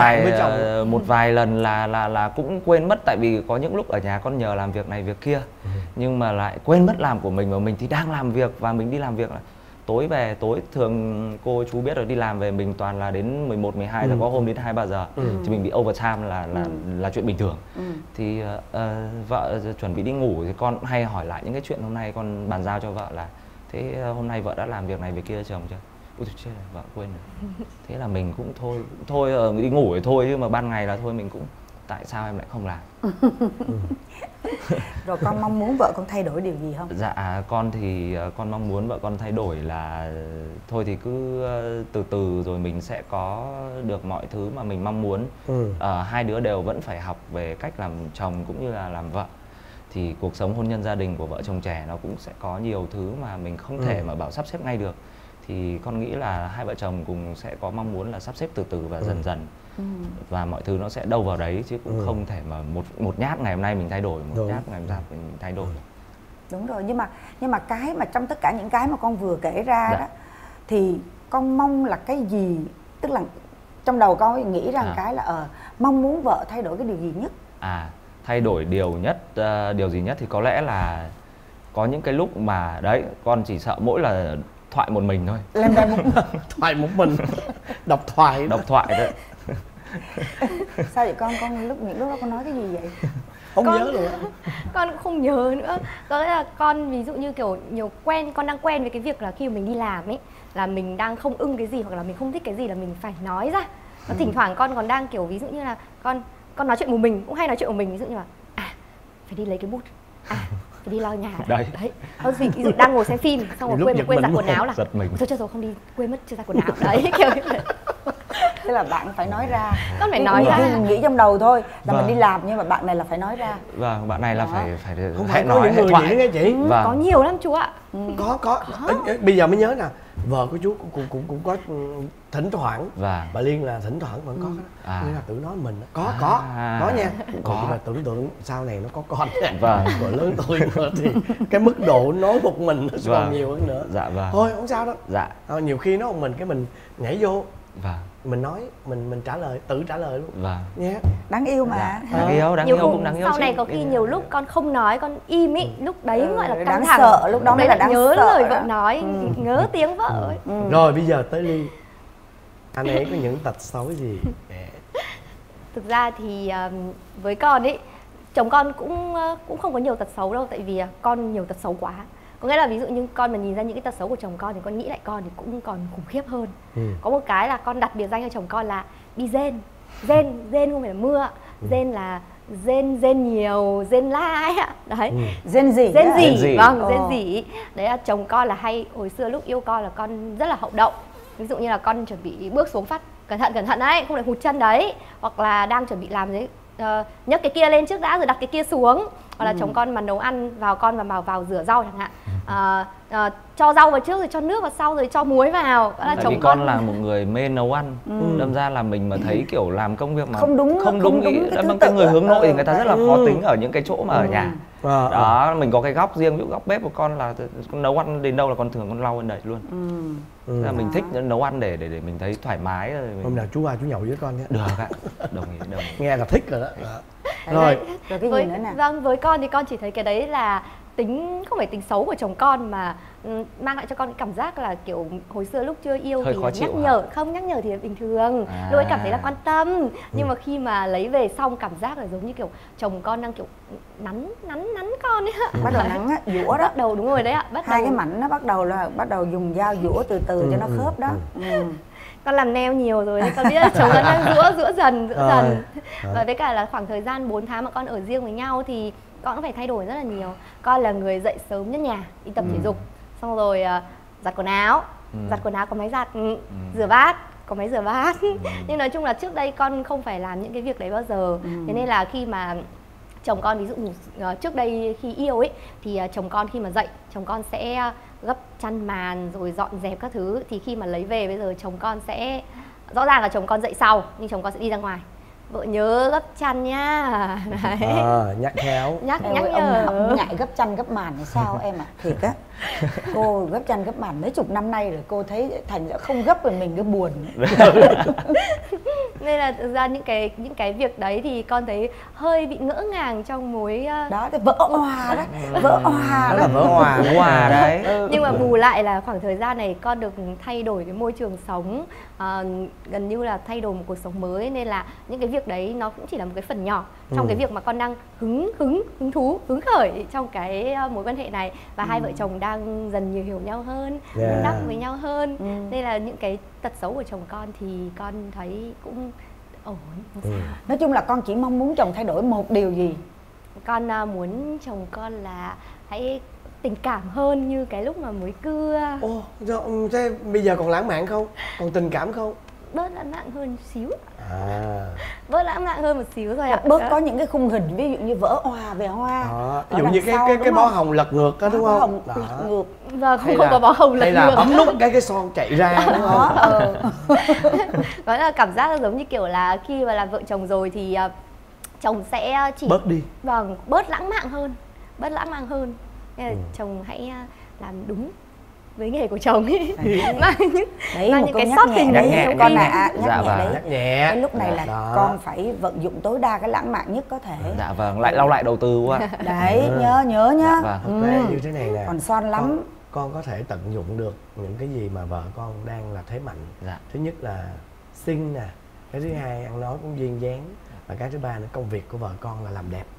một vài lần là cũng quên mất, tại vì có những lúc ở nhà con nhờ làm việc này việc kia nhưng mà lại quên mất làm của mình, mà mình thì đang làm việc và mình đi làm việc là tối về, tối thường cô chú biết rồi, đi làm về mình toàn là đến 11 12 giờ, có hôm đến 2 3 giờ thì mình bị overtime là chuyện bình thường. Thì vợ chuẩn bị đi ngủ thì con hay hỏi lại những cái chuyện hôm nay con bàn giao cho vợ là thế hôm nay vợ đã làm việc này việc kia chồng chưa? Ôi trời chết rồi, vợ quên rồi. Thế là mình cũng thôi đi ngủ thì thôi, chứ mà ban ngày là thôi mình cũng tại sao em lại không làm. Rồi con mong muốn vợ con thay đổi điều gì không? Dạ con thì con mong muốn vợ con thay đổi là thôi thì cứ từ từ rồi mình sẽ có được mọi thứ mà mình mong muốn. Hai đứa đều vẫn phải học về cách làm chồng cũng như là làm vợ. Thì cuộc sống hôn nhân gia đình của vợ chồng trẻ nó cũng sẽ có nhiều thứ mà mình không thể mà bảo sắp xếp ngay được. Thì con nghĩ là hai vợ chồng cùng sẽ có mong muốn là sắp xếp từ từ và dần dần. Và mọi thứ nó sẽ đâu vào đấy, chứ cũng không thể mà một nhát ngày hôm nay mình thay đổi, một nhát ngày hôm sau mình thay đổi. Đúng rồi, nhưng mà cái mà trong tất cả những cái mà con vừa kể ra đó thì con mong là cái gì? Tức là trong đầu con nghĩ rằng cái là mong muốn vợ thay đổi cái điều gì nhất? Thay đổi điều gì nhất thì có lẽ là có những cái lúc mà đấy con chỉ sợ mỗi là thoại một mình thôi. Thoại một mình. Độc thoại đấy. Sao vậy con những lúc đó con nói cái gì vậy? Không nhớ luôn. Con cũng không nhớ nữa. Có lẽ là con ví dụ như kiểu con đang quen với cái việc là khi mà mình đi làm ấy là mình đang không ưng cái gì hoặc là mình không thích cái gì là mình phải nói ra. Và thỉnh thoảng con còn đang kiểu ví dụ như là con nói chuyện một mình, cũng hay nói chuyện một mình, ví dụ như là phải đi lấy cái bút, phải đi lau nhà đấy. Ví dụ đang ngồi xem phim xong rồi quên giặt quần áo là thôi chưa rồi không đi, quên mất chưa giặt quần áo đấy kiểu như vậy. Tức là bạn phải nói ra. Con phải nói ra. Mình nghĩ trong đầu thôi là mình đi làm, nhưng mà bạn này là phải nói ra. Vâng, bạn này là phải không hãy phải nói, có những hãy người thoại. vậy đó nghe chị. Vâng. Có nhiều lắm chú ạ. Có. Bây giờ mới nhớ nè, vợ của chú cũng có thỉnh thoảng. Vâng. Bà Liên là thỉnh thoảng vẫn có. Nên là tự nói mình có nha. Có. Nhưng mà tưởng tượng sau này nó có con. Vâng. Rồi lớn tuổi nữa thì cái mức độ nói một mình nó sẽ còn nhiều hơn nữa. Dạ vâng. Thôi không sao đâu. Dạ. Nhiều khi nói một mình cái mình nhảy vô. Vâng. Mình nói, mình trả lời, tự trả lời luôn. Vâng. Nha. Đáng yêu mà. Đáng yêu cũng đáng yêu. Sau này có khi nhiều lúc con không nói, con im ý, lúc đấy gọi là căng đáng thẳng. sợ, lúc đó mới là đáng nhớ sợ lời đó. vợ nói, nhớ tiếng vợ ấy. Rồi bây giờ tới Ly. Anh ấy có những tật xấu gì? Thực ra thì với con ấy, chồng con cũng không có nhiều tật xấu đâu, tại vì con nhiều tật xấu quá. Có nghĩa là ví dụ như con mà nhìn ra những cái tật xấu của chồng con thì con nghĩ lại con thì cũng còn khủng khiếp hơn. Có một cái là con đặt biệt danh cho chồng con là đi rên. Rên không phải là mưa, rên là rên nhiều, rên la ấy ạ. Đấy. Rên gì? Vâng, rên gì. Đấy là chồng con là hay, hồi xưa lúc yêu con là con rất là hậu đậu. Ví dụ như là con chuẩn bị bước xuống phát cẩn thận đấy, không được hụt chân đấy. Hoặc là đang chuẩn bị làm đấy, nhấc cái kia lên trước đã rồi đặt cái kia xuống. Hoặc là chồng con mà nấu ăn vào, con mà vào rửa rau chẳng hạn, cho rau vào trước rồi cho nước vào sau rồi cho muối vào. Đó là Tại chồng vì con là một người mê nấu ăn, đâm ra là mình mà thấy kiểu làm công việc mà không đúng ý, cái người hướng nội thì người ta rất là khó tính ở những cái chỗ mà ở nhà. Đó, mình có cái góc riêng, ví dụ góc bếp của con là con nấu ăn đến đâu là con thường con lau lên đấy luôn. Là mình thích nấu ăn để mình thấy thoải mái rồi. Hôm nào chú qua chú nhậu với con nhé. Được ạ. Đồng ý. Nghe là thích rồi đó. Rồi cái gì nữa nè? Vâng, với con thì con chỉ thấy cái đấy là tính, không phải tính xấu của chồng con mà mang lại cho con cái cảm giác là kiểu hồi xưa lúc chưa yêu hơi thì nhắc nhở thì bình thường, lúc ấy cảm thấy là quan tâm, nhưng mà khi mà lấy về xong cảm giác là giống như kiểu chồng con đang kiểu nắn con ấy ạ. Bắt đầu nắn á, dũa đó. Bắt đầu đúng rồi đấy ạ. Hai cái mảnh nó bắt đầu dùng dao dũa từ từ cho nó khớp đó. Con làm nail nhiều rồi đấy, con biết là chồng con đang dũa dần. Và với cả là khoảng thời gian 4 tháng mà con ở riêng với nhau thì con cũng phải thay đổi rất là nhiều. Con là người dậy sớm nhất nhà, đi tập thể dục, xong rồi giặt quần áo có máy giặt, rửa bát có máy rửa bát. Nhưng nói chung là trước đây con không phải làm những cái việc đấy bao giờ. Thế nên là khi mà chồng con, ví dụ trước đây khi yêu ấy thì chồng con khi mà dậy, chồng con sẽ gấp chăn màn rồi dọn dẹp các thứ. Thì khi mà lấy về bây giờ chồng con sẽ, rõ ràng là chồng con dậy sau nhưng chồng con sẽ đi ra ngoài, vợ nhớ gấp chăn nhá. Đấy. Nhắc khéo. Nhắc nhở. Ông ngại gấp chăn gấp màn hay sao em ạ? Thiệt á. Cô gấp chăn gấp màn mấy chục năm nay rồi, cô thấy thành ra không gấp rồi mình cứ buồn. Nên là thực ra những cái việc đấy thì con thấy hơi bị ngỡ ngàng trong mối đó, vỡ òa đó. Vỡ òa đó. Vỡ òa đấy. Nhưng mà bù lại là khoảng thời gian này con được thay đổi cái môi trường sống, gần như là thay đổi một cuộc sống mới, nên là những cái việc đấy nó cũng chỉ là một cái phần nhỏ trong cái việc mà con đang hứng thú, hứng khởi trong cái mối quan hệ này, và hai vợ chồng đang dần nhiều hiểu nhau hơn, đắp với nhau hơn. Nên là những cái tật xấu của chồng con thì con thấy cũng ổn. Nói chung là con chỉ mong muốn chồng thay đổi một điều gì? Con muốn chồng con là hãy tình cảm hơn như cái lúc mà mới cưa. Thế bây giờ còn lãng mạn không? Còn tình cảm không? Bớt lãng mạn hơn xíu. Bớt lãng mạn hơn một xíu rồi ạ. Bớt có những cái khung hình ví dụ như vỡ òa về hoa. Ví dụ như cái bó hồng lật ngược đó đúng không? Hồng lật ngược. Vâng, không có bó hồng lật ngược. Hay là bấm nút cái son chạy ra đúng không? Đó là cảm giác giống như kiểu là khi mà làm vợ chồng rồi thì chồng sẽ chỉ bớt đi. Vâng, bớt lãng mạn hơn. Nên là chồng hãy làm đúng với nghề của chồng ấy. Mang những cái sót tình đấy cho con này, nhắc nhẹ. Cái lúc này là con phải vận dụng tối đa cái lãng mạn nhất có thể. Dạ vâng, lại lau lại đầu tư quá. Đấy, nhớ nhá. Thực ra như thế này nè, còn son lắm. Con có thể tận dụng được những cái gì mà vợ con đang là thế mạnh. Thứ nhất là xinh nè, cái thứ hai ăn nói cũng duyên dáng, và cái thứ ba nữa công việc của vợ con là làm đẹp.